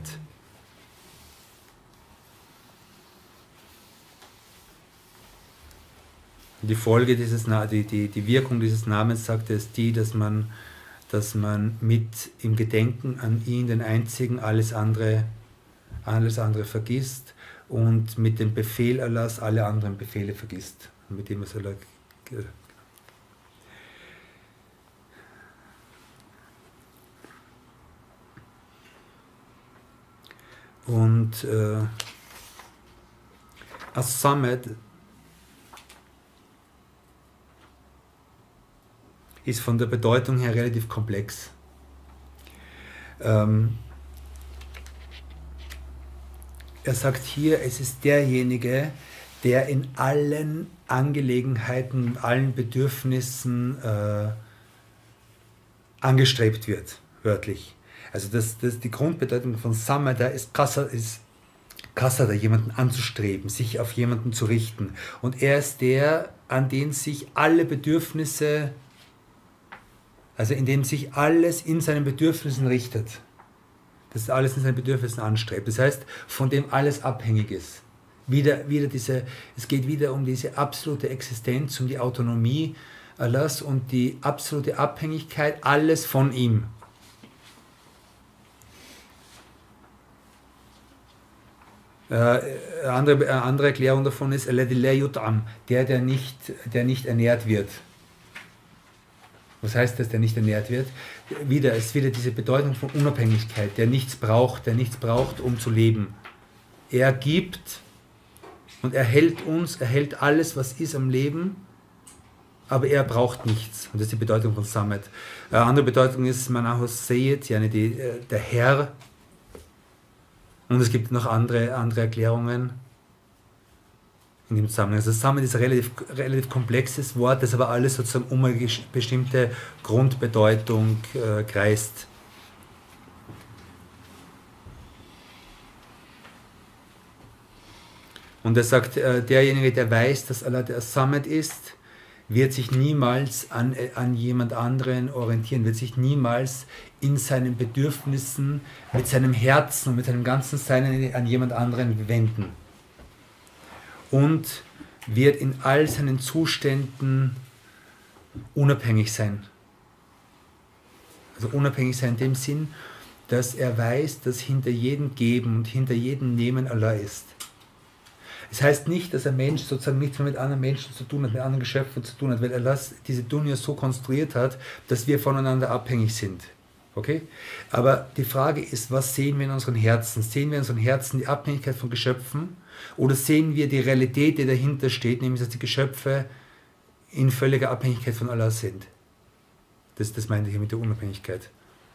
Die Folge die Wirkung dieses Namens, sagt er, ist die, dass man mit im Gedenken an ihn, den Einzigen, alles andere vergisst und mit dem Befehl Allahs alle anderen Befehle vergisst. Mit dem Allah und As-Samad ist von der Bedeutung her relativ komplex. Er sagt hier, es ist derjenige, der in allen Angelegenheiten, allen Bedürfnissen angestrebt wird, wörtlich. Also die Grundbedeutung von Samada ist Kasada, jemanden anzustreben, sich auf jemanden zu richten. Und er ist der, an den sich alle Bedürfnisse, also in dem sich alles in seinen Bedürfnissen richtet. Das alles in seinen Bedürfnissen anstrebt. Das heißt, von dem alles abhängig ist. Es geht wieder um diese absolute Existenz, um die Autonomie Allahs und die absolute Abhängigkeit, alles von ihm. Eine andere Erklärung davon ist, der nicht ernährt wird. Was heißt das, der nicht ernährt wird? Es ist wieder diese Bedeutung von Unabhängigkeit, der nichts braucht, um zu leben. Er gibt und er hält alles, was ist am Leben, aber er braucht nichts. Und das ist die Bedeutung von Samad. Eine andere Bedeutung ist Manahus Sayyid, der Herr. Und es gibt noch andere Erklärungen in dem Zusammenhang. Also Samad ist ein relativ komplexes Wort, das aber alles sozusagen um eine bestimmte Grundbedeutung kreist. Und er sagt, derjenige, der weiß, dass Allah der Samad ist, wird sich niemals an jemand anderen orientieren, wird sich niemals in seinen Bedürfnissen, mit seinem Herzen und mit seinem ganzen Sein an jemand anderen wenden. Und wird in all seinen Zuständen unabhängig sein. Also unabhängig sein in dem Sinn, dass er weiß, dass hinter jedem Geben und hinter jedem Nehmen Allah ist. Es heißt nicht, dass ein Mensch sozusagen nichts mehr mit anderen Menschen zu tun hat, mit anderen Geschöpfen zu tun hat, weil Allah diese Dunya so konstruiert hat, dass wir voneinander abhängig sind. Okay? Aber die Frage ist, was sehen wir in unseren Herzen? Sehen wir in unseren Herzen die Abhängigkeit von Geschöpfen oder sehen wir die Realität, die dahinter steht, nämlich dass die Geschöpfe in völliger Abhängigkeit von Allah sind? Das meinte ich hier mit der Unabhängigkeit.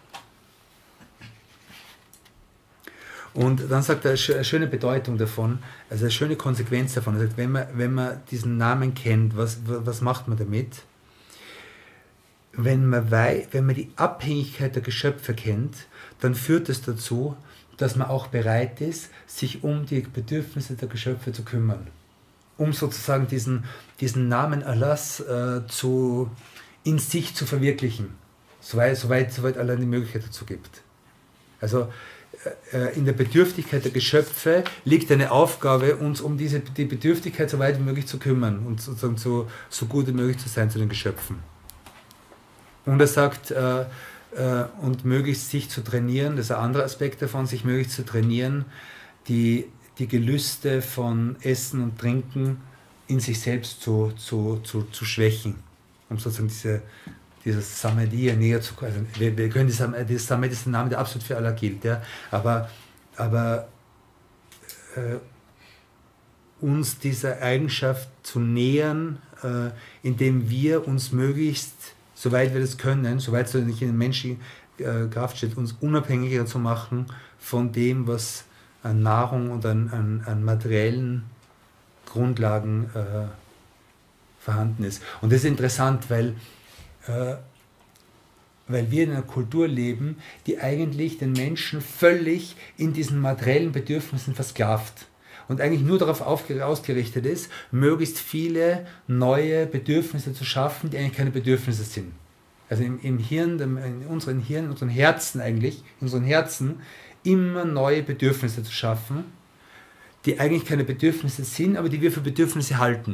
Und dann sagt er eine schöne Bedeutung davon, also eine schöne Konsequenz davon. Er sagt, wenn man diesen Namen kennt, was macht man damit? Wenn man die Abhängigkeit der Geschöpfe kennt, dann führt es dazu, dass man auch bereit ist, sich um die Bedürfnisse der Geschöpfe zu kümmern. Um sozusagen diesen Namen Allahs in sich zu verwirklichen, soweit Allah die Möglichkeit dazu gibt. Also in der Bedürftigkeit der Geschöpfe liegt eine Aufgabe, uns um die Bedürftigkeit so weit wie möglich zu kümmern und sozusagen so gut wie möglich zu sein zu den Geschöpfen. Und er sagt, und möglichst sich zu trainieren, das ist ein anderer Aspekt davon, sich möglichst zu trainieren, die Gelüste von Essen und Trinken in sich selbst zu schwächen, um sozusagen dieses Samadiyya näher zu kommen. Also wir können das Samad ist ein Name, der absolut für Allah gilt, ja? aber uns dieser Eigenschaft zu nähern, indem wir uns möglichst, soweit wir das können, soweit es nicht in der menschlichen Kraft steht, uns unabhängiger zu machen von dem, was an Nahrung und an materiellen Grundlagen vorhanden ist. Und das ist interessant, weil weil wir in einer Kultur leben, die eigentlich den Menschen völlig in diesen materiellen Bedürfnissen versklavt und eigentlich nur darauf ausgerichtet ist, möglichst viele neue Bedürfnisse zu schaffen, die eigentlich keine Bedürfnisse sind. Also im Hirn, in unseren Hirn, in unseren Herzen eigentlich, in unseren Herzen immer neue Bedürfnisse zu schaffen, die eigentlich keine Bedürfnisse sind, aber die wir für Bedürfnisse halten.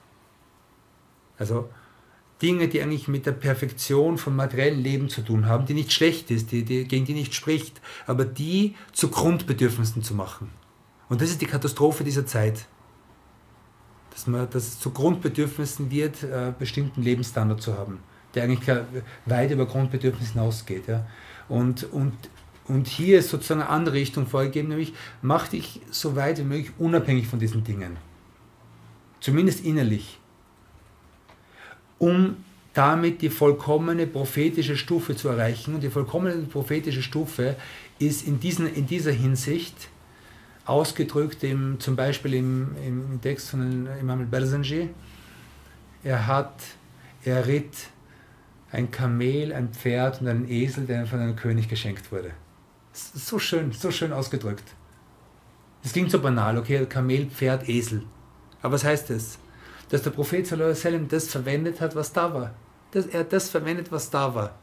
Also Dinge, die eigentlich mit der Perfektion von materiellem Leben zu tun haben, die nicht schlecht ist, gegen die nicht spricht, aber die zu Grundbedürfnissen zu machen. Und das ist die Katastrophe dieser Zeit. Dass es zu Grundbedürfnissen wird, bestimmten Lebensstandard zu haben, der eigentlich weit über Grundbedürfnisse hinausgeht. Ja. Und hier ist sozusagen eine andere Richtung vorgegeben, nämlich mach dich so weit wie möglich unabhängig von diesen Dingen. Zumindest innerlich. Um damit die vollkommene prophetische Stufe zu erreichen. Und die vollkommene prophetische Stufe ist in dieser Hinsicht ausgedrückt zum Beispiel im Text von Imam al-Barzanji. Er ritt ein Kamel, ein Pferd und einen Esel, der von einem König geschenkt wurde. So schön ausgedrückt. Es klingt so banal, okay, Kamel, Pferd, Esel. Aber was heißt das? Dass der Prophet sallallahu alaihi wasallam das verwendet hat, was da war. Er hat das verwendet, was da war.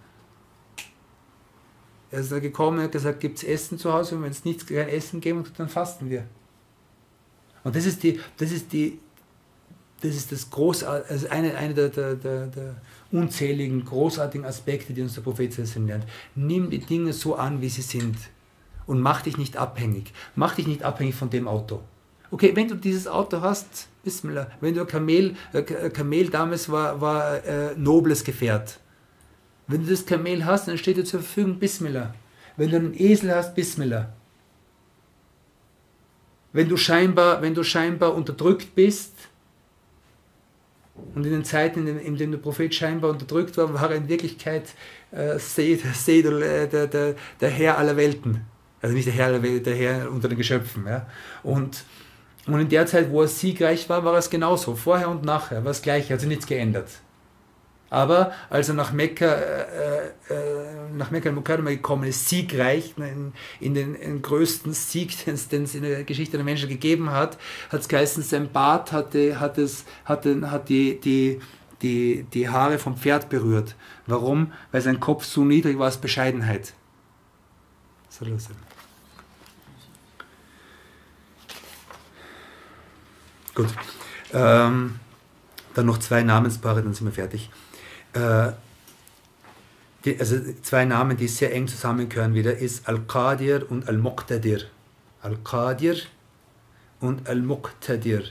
Er ist da gekommen und hat gesagt, gibt es Essen zu Hause? Und wenn es kein Essen gibt, dann fasten wir. Und das ist das großartige, also eine der unzähligen, großartigen Aspekte, die uns der Prophet sallallahu alaihi wasallam lernt. Nimm die Dinge so an, wie sie sind. Und mach dich nicht abhängig. Mach dich nicht abhängig von dem Auto. Okay, wenn du dieses Auto hast, Bismillah. Wenn du Kamel damals war nobles Gefährt. Wenn du das Kamel hast, dann steht dir zur Verfügung, Bismillah. Wenn du einen Esel hast, Bismillah. Wenn du scheinbar unterdrückt bist, und in den Zeiten, in denen der Prophet scheinbar unterdrückt war, war er in Wirklichkeit der Herr aller Welten. Also nicht der Herr aller Welten, der Herr unter den Geschöpfen. Ja? Und in der Zeit, wo er siegreich war, war es genauso. Vorher und nachher war es gleich, hat sich nichts geändert. Aber als er nach Mekka al-Mukarrama gekommen ist, siegreich, in den größten Sieg, den es in der Geschichte der Menschen gegeben hat, hat es geheißen, sein Bart hat die Haare vom Pferd berührt. Warum? Weil sein Kopf so niedrig war als Bescheidenheit. Gut. Dann noch zwei Namenspaare, dann sind wir fertig. Also zwei Namen, die sehr eng zusammengehören wieder, ist Al-Qadir und Al-Muqtadir. Al-Qadir und Al-Muqtadir.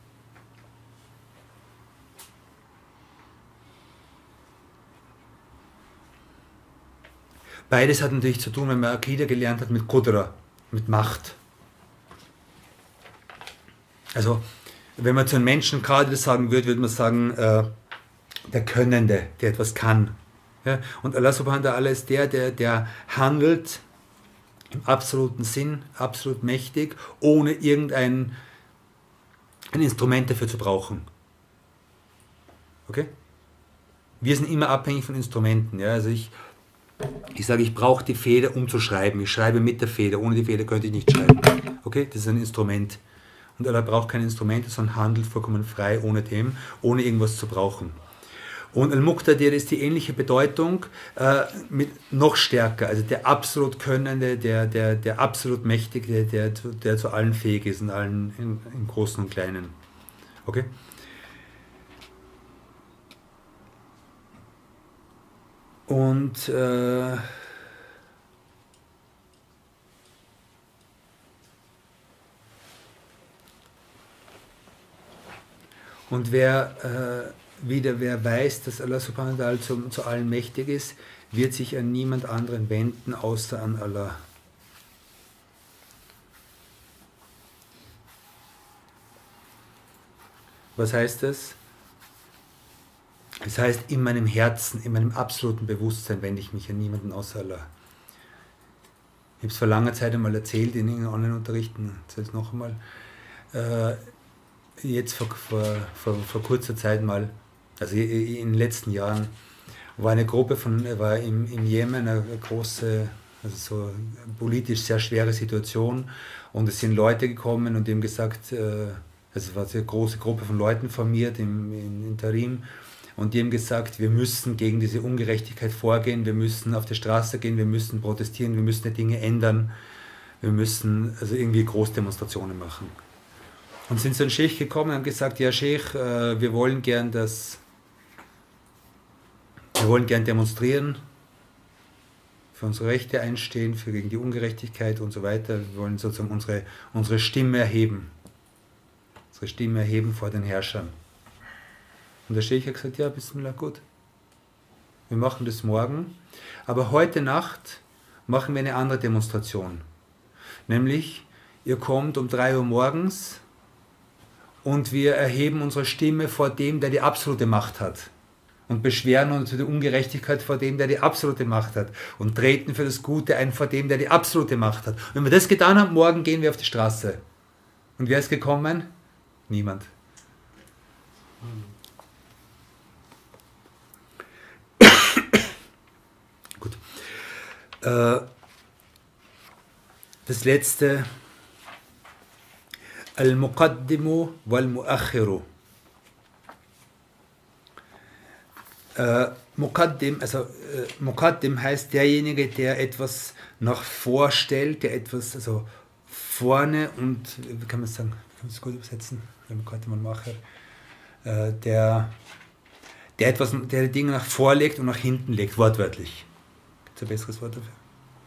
Beides hat natürlich zu tun, wenn man Akida gelernt hat, mit Qudra, mit Macht. Also, wenn man zu einem Menschen Qadir sagen würde, würde man sagen, der Könnende, der etwas kann. Ja? Und Allah subhanahu wa ta'ala ist der handelt im absoluten Sinn, absolut mächtig, ohne ein Instrument dafür zu brauchen. Okay? Wir sind immer abhängig von Instrumenten. Ja? Also ich sage, ich brauche die Feder, um zu schreiben. Ich schreibe mit der Feder. Ohne die Feder könnte ich nicht schreiben. Okay? Das ist ein Instrument. Und Allah braucht keine Instrumente, sondern handelt vollkommen frei ohne irgendwas zu brauchen. Und Al-Muqtadir ist die ähnliche Bedeutung, mit noch stärker, also der absolut Könnende, der absolut Mächtige, der zu allen fähig ist, in allen, im Großen und Kleinen. Okay? Und wer weiß, dass Allah subhanahu wa ta'ala zu allen mächtig ist, wird sich an niemand anderen wenden, außer an Allah. Was heißt das? Das heißt, in meinem Herzen, in meinem absoluten Bewusstsein wende ich mich an niemanden außer Allah. Ich habe es vor langer Zeit einmal erzählt in irgendeinem Online-Unterrichten, erzähle es noch einmal. Jetzt vor kurzer Zeit mal, also in den letzten Jahren, war eine Gruppe war im Jemen eine große, also so politisch sehr schwere Situation, und es sind Leute gekommen und ihm gesagt, also es war eine sehr große Gruppe von Leuten formiert im Interim, und die haben gesagt, wir müssen gegen diese Ungerechtigkeit vorgehen, wir müssen auf die Straße gehen, wir müssen protestieren, wir müssen die Dinge ändern, wir müssen also irgendwie Großdemonstrationen machen. Und sind zu einem Scheich gekommen und haben gesagt, ja Scheich, wir wollen gern demonstrieren, für unsere Rechte einstehen, gegen die Ungerechtigkeit und so weiter. Wir wollen sozusagen unsere Stimme erheben. Unsere Stimme erheben vor den Herrschern. Und der Scheich hat gesagt, ja, Bismillah, gut. Wir machen das morgen. Aber heute Nacht machen wir eine andere Demonstration. Nämlich, ihr kommt um 3 Uhr morgens und wir erheben unsere Stimme vor dem, der die absolute Macht hat. Und beschweren uns über die Ungerechtigkeit vor dem, der die absolute Macht hat. Und treten für das Gute ein vor dem, der die absolute Macht hat. Und wenn wir das getan haben, morgen gehen wir auf die Straße. Und wer ist gekommen? Niemand. Gut. Das letzte. Al-Muqaddimu wal-Mu'akhiru. Muqaddim heißt derjenige, der etwas nach vorstellt, der etwas also vorne und, wie kann man sagen, kann man das gut übersetzen? Der die Dinge nach vorlegt und nach hinten legt, wortwörtlich. Gibt es ein besseres Wort dafür?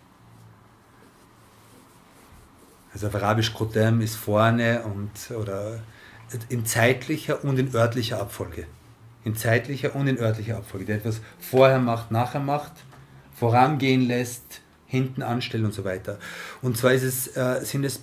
Also auf Arabisch Qudam ist vorne oder in zeitlicher und in örtlicher Abfolge. In zeitlicher und in örtlicher Abfolge. Der etwas vorher macht, nachher macht, vorangehen lässt, hinten anstellen und so weiter. Und zwar sind es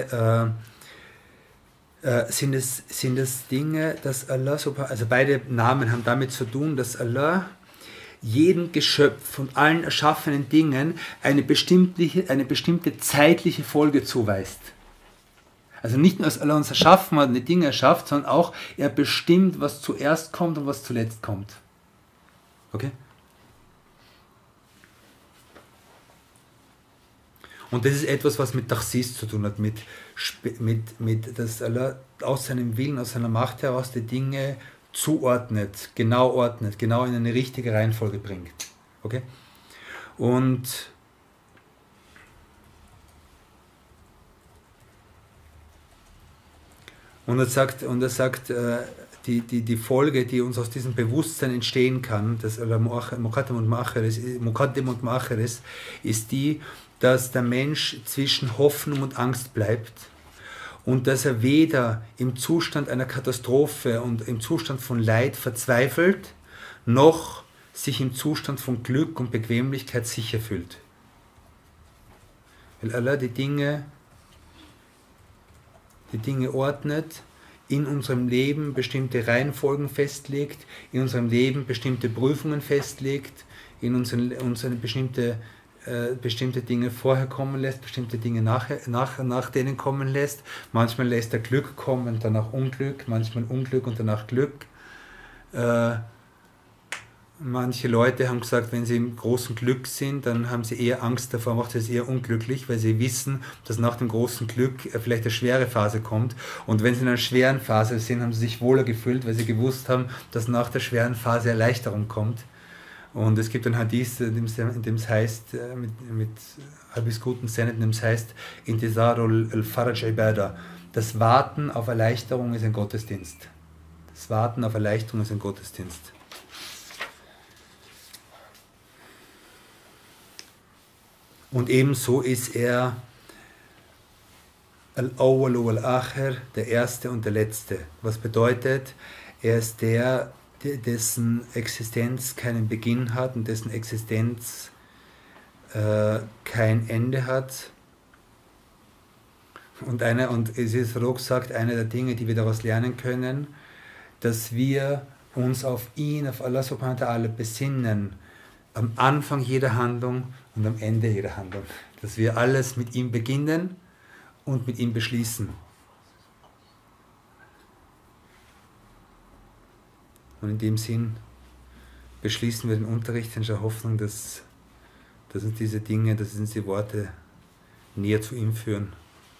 Dinge, dass Allah, also beide Namen haben damit zu tun, dass Allah jedem Geschöpf und allen erschaffenen Dingen eine bestimmte zeitliche Folge zuweist. Also nicht nur, dass Allah uns erschaffen hat und die Dinge erschafft, sondern auch, er bestimmt, was zuerst kommt und was zuletzt kommt. Okay? Und das ist etwas, was mit Takhsis zu tun hat, dass Allah aus seinem Willen, aus seiner Macht heraus die Dinge zuordnet, genau in eine richtige Reihenfolge bringt. Okay? Und er sagt, die Folge, die uns aus diesem Bewusstsein entstehen kann, dass Muqaddim und Mu'akhir ist die, dass der Mensch zwischen Hoffnung und Angst bleibt und dass er weder im Zustand einer Katastrophe und im Zustand von Leid verzweifelt, noch sich im Zustand von Glück und Bequemlichkeit sicher fühlt. Weil Allah die Dinge ordnet, in unserem Leben bestimmte Reihenfolgen festlegt, in unserem Leben bestimmte Prüfungen festlegt, in unseren bestimmte Dinge vorher kommen lässt, bestimmte Dinge nach denen kommen lässt. Manchmal lässt er Glück kommen und danach Unglück, manchmal Unglück und danach Glück. Manche Leute haben gesagt, wenn sie im großen Glück sind, dann haben sie eher Angst davor, macht es eher unglücklich, weil sie wissen, dass nach dem großen Glück vielleicht eine schwere Phase kommt. Und wenn sie in einer schweren Phase sind, haben sie sich wohler gefühlt, weil sie gewusst haben, dass nach der schweren Phase Erleichterung kommt. Und es gibt ein Hadith, in dem es heißt, mit halbwegs guten Sanad, in dem es heißt, Intizarul al-Faraj Ibadah. Das Warten auf Erleichterung ist ein Gottesdienst. Das Warten auf Erleichterung ist ein Gottesdienst. Und ebenso ist er Al-Awwal wal-Akhir, der Erste und der Letzte. Was bedeutet, er ist der, dessen Existenz keinen Beginn hat und dessen Existenz kein Ende hat. Und Isis Rog sagt, eine der Dinge, die wir daraus lernen können, dass wir uns auf ihn, auf Allah subhanahu wa ta'ala besinnen, am Anfang jeder Handlung und am Ende jeder Handlung. Dass wir alles mit ihm beginnen und mit ihm beschließen. Und in dem Sinn beschließen wir den Unterricht in der Hoffnung, dass uns diese Dinge, dass uns die Worte näher zu ihm führen,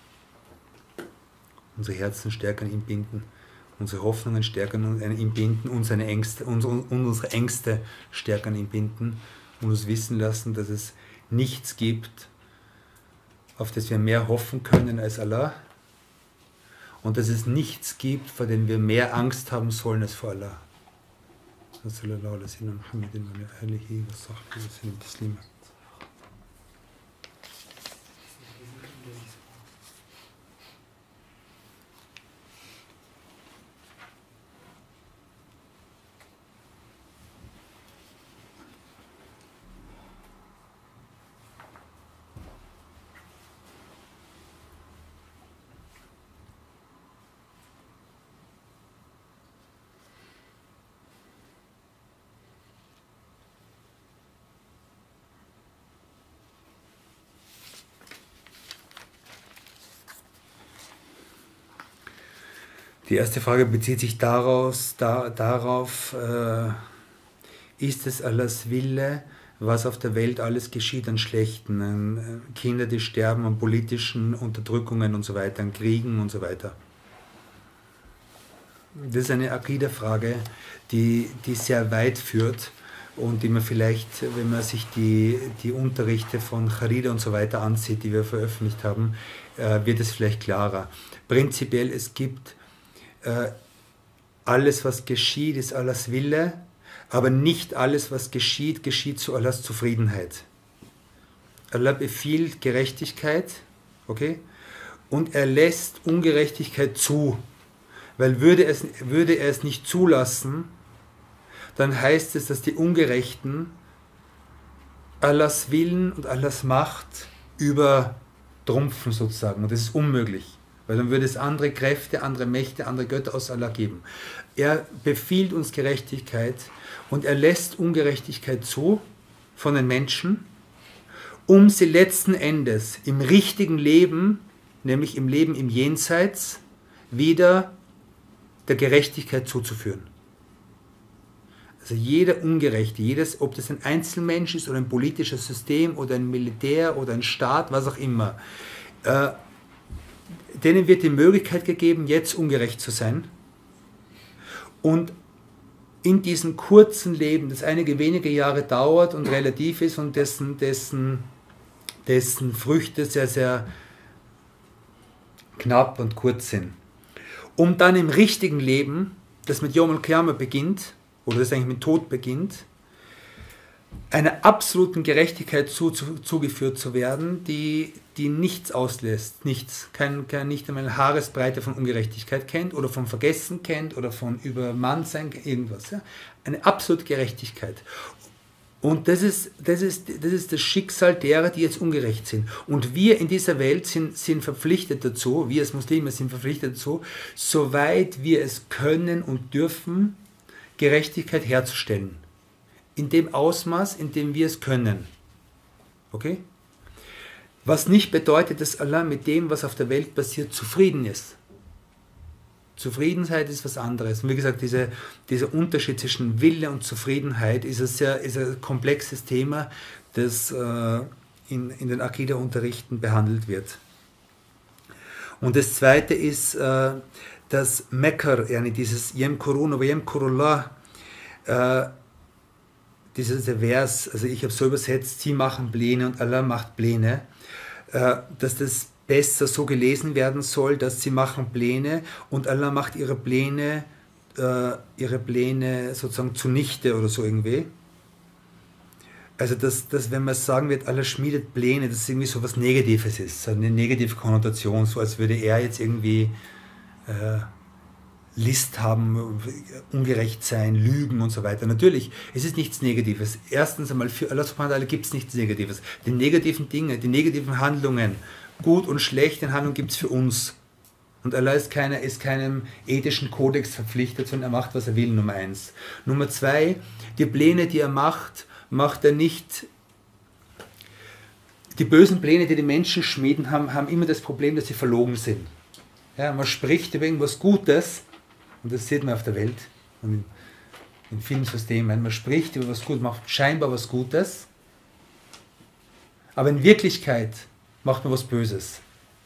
unsere Herzen stärker an ihn binden, unsere Hoffnungen stärker an ihn binden, unsere Ängste stärker an ihn binden und uns wissen lassen, dass es nichts gibt, auf das wir mehr hoffen können als Allah, und dass es nichts gibt, vor dem wir mehr Angst haben sollen als vor Allah. Die erste Frage bezieht sich darauf, ist es Allahs Wille, was auf der Welt alles geschieht an Schlechten, Kinder, die sterben, an politischen Unterdrückungen und so weiter, an Kriegen und so weiter. Das ist eine Aqida-Frage, die sehr weit führt und die man vielleicht, wenn man sich die Unterrichte von Charida und so weiter ansieht, die wir veröffentlicht haben, wird es vielleicht klarer. Prinzipiell, es gibt alles, was geschieht, ist Allahs Wille, aber nicht alles, was geschieht, geschieht zu Allahs Zufriedenheit. Allah befiehlt Gerechtigkeit, okay, und er lässt Ungerechtigkeit zu, weil würde er es nicht zulassen, dann heißt es, dass die Ungerechten Allahs Willen und Allahs Macht übertrumpfen sozusagen, und das ist unmöglich. Weil dann würde es andere Kräfte, andere Mächte, andere Götter aus Allah geben. Er befiehlt uns Gerechtigkeit und er lässt Ungerechtigkeit zu von den Menschen, um sie letzten Endes im richtigen Leben, nämlich im Leben im Jenseits, wieder der Gerechtigkeit zuzuführen. Also jeder Ungerechte, ob das ein Einzelmensch ist oder ein politisches System oder ein Militär oder ein Staat, was auch immer, denen wird die Möglichkeit gegeben, jetzt ungerecht zu sein. Und in diesem kurzen Leben, das einige wenige Jahre dauert und relativ ist und dessen Früchte sehr, sehr knapp und kurz sind, um dann im richtigen Leben, das mit Yom al-Qiyamah beginnt, oder das eigentlich mit Tod beginnt, einer absoluten Gerechtigkeit zugeführt zu werden, die nichts auslässt, nichts, nicht einmal eine Haaresbreite von Ungerechtigkeit kennt oder von Vergessen kennt oder von Übermannsein, irgendwas. Ja? Eine absolute Gerechtigkeit. Und das ist das Schicksal derer, die jetzt ungerecht sind. Und wir in dieser Welt sind verpflichtet dazu, wir als Muslime sind verpflichtet dazu, soweit wir es können und dürfen, Gerechtigkeit herzustellen. In dem Ausmaß, in dem wir es können. Okay? Was nicht bedeutet, dass Allah mit dem, was auf der Welt passiert, zufrieden ist. Zufriedenheit ist was anderes. Und wie gesagt, dieser Unterschied zwischen Wille und Zufriedenheit ist ein komplexes Thema, das in den Akida-Unterrichten behandelt wird. Und das zweite ist das Mekr, dieses Yemkuruna wa Yemkurullah, dieser Vers, also ich habe so übersetzt, sie machen Pläne und Allah macht Pläne, dass das besser so gelesen werden soll, dass sie machen Pläne und Allah macht ihre Pläne sozusagen zunichte oder so irgendwie. Also dass wenn man sagen wird, Allah schmiedet Pläne, dass es irgendwie so was Negatives ist, so eine negative Konnotation, so als würde er jetzt irgendwie List haben, ungerecht sein, lügen und so weiter. Natürlich, es ist nichts Negatives. Erstens einmal, für Allah subhanahu wa ta'ala gibt es nichts Negatives. Die negativen Dinge, die negativen Handlungen, gut und schlecht in Handlungen gibt es für uns. Und Allah ist keinem ethischen Kodex verpflichtet, sondern er macht, was er will, Nummer 1. Nummer 2, die Pläne, die er macht er nicht. Die bösen Pläne, die die Menschen schmieden, haben immer das Problem, dass sie verlogen sind. Ja, man spricht über irgendwas Gutes, und das sieht man auf der Welt. Und in vielen Systemen. Man spricht über was Gutes, macht scheinbar was Gutes, aber in Wirklichkeit macht man was Böses.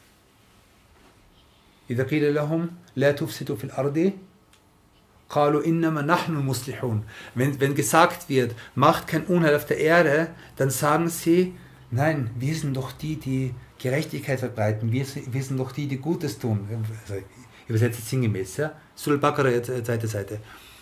إذا قيل لهم لا تفسدوا في الأرض قالوا إنما نحن المصلحون. Wenn gesagt wird, macht kein Unheil auf der Erde, dann sagen sie, nein, wir sind doch die, die Gerechtigkeit verbreiten, wir sind doch die, die Gutes tun. Also, ich übersetze es sinngemäß, ja? Surah Al-Baqarah, zweite Seite.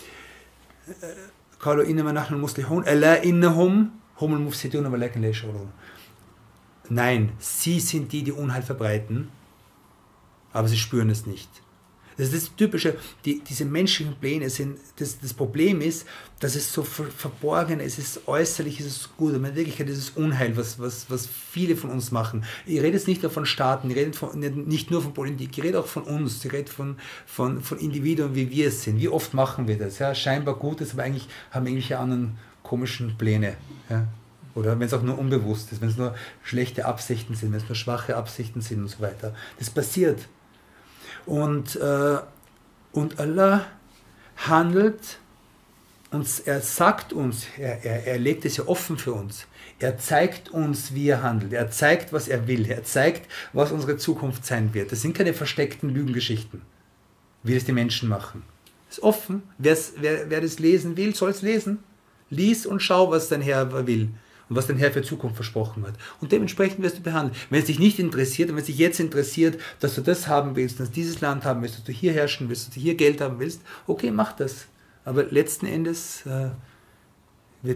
قالوا إنما نحن المصلحون ألا إنهم هم المفسدون ولكن لا يشعرون. Nein, sie sind die, die Unheil verbreiten, aber sie spüren es nicht. Das ist das Typische, diese menschlichen Pläne sind, das Problem ist, dass es so verborgen ist, es ist äußerlich, es ist gut, aber in Wirklichkeit ist es Unheil, was viele von uns machen. Ich rede jetzt nicht nur von Staaten, ich rede nicht nur von Politik, ich rede auch von uns, ich rede von Individuen, wie wir es sind. Wie oft machen wir das? Ja? Scheinbar Gutes, aber eigentlich haben wir irgendwelche anderen komischen Pläne. Ja? Oder wenn es auch nur unbewusst ist, wenn es nur schlechte Absichten sind, wenn es nur schwache Absichten sind und so weiter. Das passiert. Und Allah handelt und er sagt uns, er legt es ja offen für uns. Er zeigt uns, wie er handelt. Er zeigt, was er will. Er zeigt, was unsere Zukunft sein wird. Das sind keine versteckten Lügengeschichten, wie das die Menschen machen. Es ist offen. Wer das lesen will, soll es lesen. Lies und schau, was dein Herr will. Und was dein Herr für Zukunft versprochen hat. Und dementsprechend wirst du behandelt. Wenn es dich nicht interessiert, und wenn es dich jetzt interessiert, dass du das haben willst, dass du dieses Land haben willst, dass du hier herrschen willst, dass du hier Geld haben willst, okay, mach das. Aber letzten Endes wird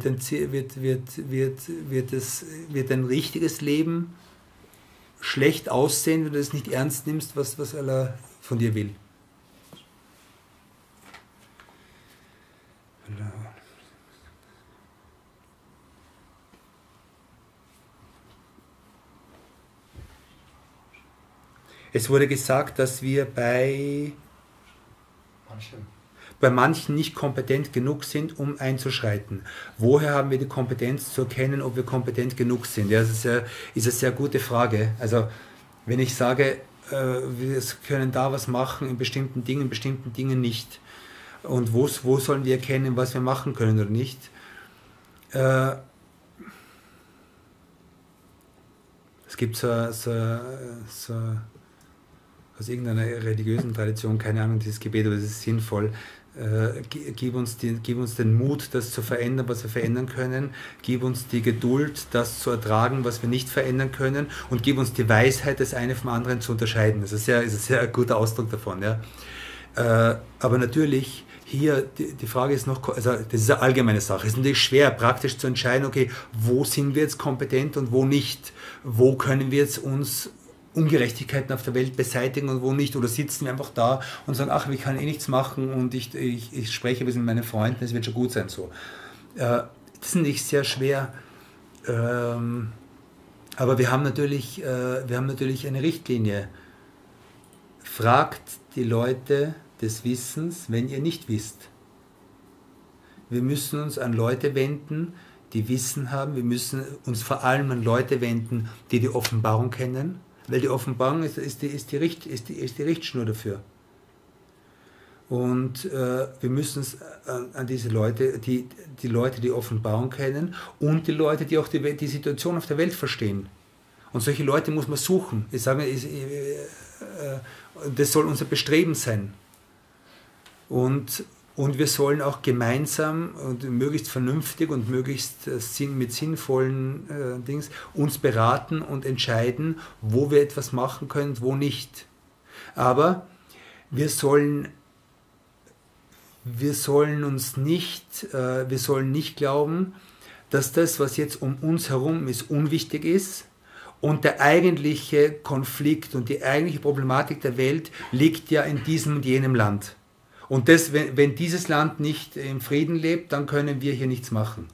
ein richtiges Leben schlecht aussehen, wenn du es nicht ernst nimmst, was Allah von dir will. Es wurde gesagt, dass wir bei manchen nicht kompetent genug sind, um einzuschreiten. Woher haben wir die Kompetenz zu erkennen, ob wir kompetent genug sind? Ja, das ist eine sehr gute Frage. Also wenn ich sage, wir können da was machen in bestimmten Dingen nicht. Und wo sollen wir erkennen, was wir machen können oder nicht? Es gibt aus irgendeiner religiösen Tradition, keine Ahnung, dieses Gebet, aber es ist sinnvoll. Gib uns den Mut, das zu verändern, was wir verändern können. Gib uns die Geduld, das zu ertragen, was wir nicht verändern können. Und gib uns die Weisheit, das eine vom anderen zu unterscheiden. Das ist ein sehr guter Ausdruck davon. Ja. Aber natürlich, hier, die Frage ist noch, also das ist eine allgemeine Sache. Es ist natürlich schwer, praktisch zu entscheiden, okay, wo sind wir jetzt kompetent und wo nicht? Wo können wir jetzt uns Ungerechtigkeiten auf der Welt beseitigen und wo nicht, oder sitzen wir einfach da und sagen, ach, ich kann eh nichts machen und ich spreche ein bisschen mit meinen Freunden, es wird schon gut sein so. Das ist nicht sehr schwer, aber wir haben natürlich eine Richtlinie. Fragt die Leute des Wissens, wenn ihr nicht wisst. Wir müssen uns an Leute wenden, die Wissen haben, wir müssen uns vor allem an Leute wenden, die die Offenbarung kennen, weil die Offenbarung ist die Richtschnur dafür. Und wir müssen uns an diese Leute, die Leute, die Offenbarung kennen und die Leute, die auch die Situation auf der Welt verstehen. Und solche Leute muss man suchen. Ich sage, das soll unser Bestreben sein. Und wir sollen auch gemeinsam und möglichst vernünftig und möglichst mit sinnvollen Dings uns beraten und entscheiden, wo wir etwas machen können, wo nicht. Aber wir sollen nicht glauben, dass das, was jetzt um uns herum ist, unwichtig ist. Und der eigentliche Konflikt und die eigentliche Problematik der Welt liegt ja in diesem und jenem Land. Und wenn dieses Land nicht im Frieden lebt, dann können wir hier nichts machen.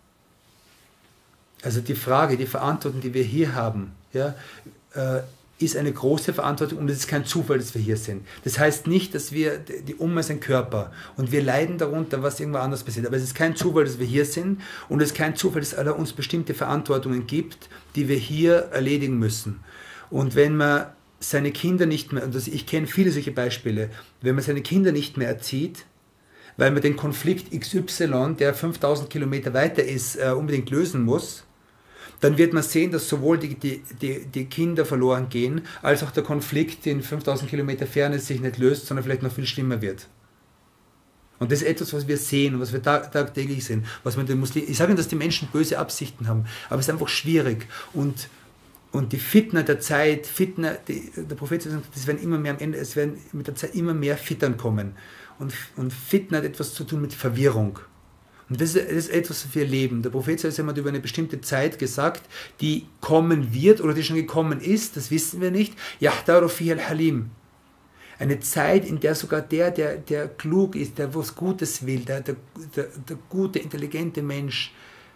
Also die Verantwortung, die wir hier haben, ja, ist eine große Verantwortung und es ist kein Zufall, dass wir hier sind. Das heißt nicht, dass die Umma ist ein Körper und wir leiden darunter, was irgendwo anders passiert. Aber es ist kein Zufall, dass wir hier sind und es ist kein Zufall, dass Allah uns bestimmte Verantwortungen gibt, die wir hier erledigen müssen. Und wenn man seine Kinder nicht mehr, und ich kenne viele solche Beispiele, wenn man seine Kinder nicht mehr erzieht, weil man den Konflikt XY, der 5000 Kilometer weiter ist, unbedingt lösen muss, dann wird man sehen, dass sowohl die Kinder verloren gehen, als auch der Konflikt in 5000 Kilometer Ferne sich nicht löst, sondern vielleicht noch viel schlimmer wird. Und das ist etwas, was wir sehen und was wir tagtäglich sehen. Was man den Muslimen, ich sage nicht, dass die Menschen böse Absichten haben, aber es ist einfach schwierig. Und die Fitna der Zeit, der Prophet sagt, es werden immer mehr am Ende, es werden mit der Zeit immer mehr Fitnern kommen. Und Fitna hat etwas zu tun mit Verwirrung. Und das ist etwas, was wir leben. Der Prophet hat über eine bestimmte Zeit gesagt, die kommen wird oder die schon gekommen ist, das wissen wir nicht. Yahdaru fiha al-Halim. Eine Zeit, in der sogar der klug ist, der was Gutes will, der gute, intelligente Mensch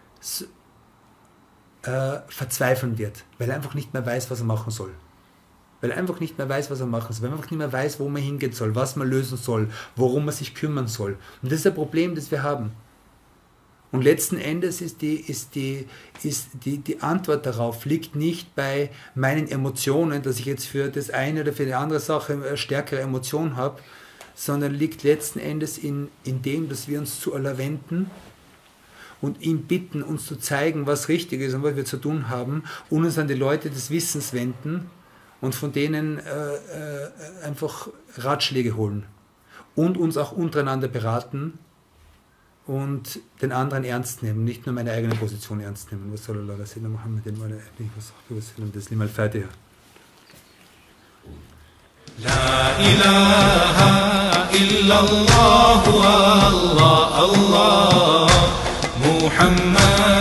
verzweifeln wird, weil er einfach nicht mehr weiß, was er machen soll. Weil er einfach nicht mehr weiß, was er machen soll, weil er einfach nicht mehr weiß, wo man hingehen soll, was man lösen soll, worum man sich kümmern soll. Und das ist ein Problem, das wir haben. Und letzten Endes ist die Antwort darauf liegt nicht bei meinen Emotionen, dass ich jetzt für das eine oder für die andere Sache eine stärkere Emotion habe, sondern liegt letzten Endes in dem, dass wir uns zu Allah wenden und ihn bitten, uns zu zeigen, was richtig ist und was wir zu tun haben, und uns an die Leute des Wissens wenden und von denen einfach Ratschläge holen und uns auch untereinander beraten und den anderen ernst nehmen, nicht nur meine eigene Position ernst nehmen. Was soll Allah sagen? Muhammad Taslim al-Fatiha. La ilaha illallah, Allah, Allah, Muhammad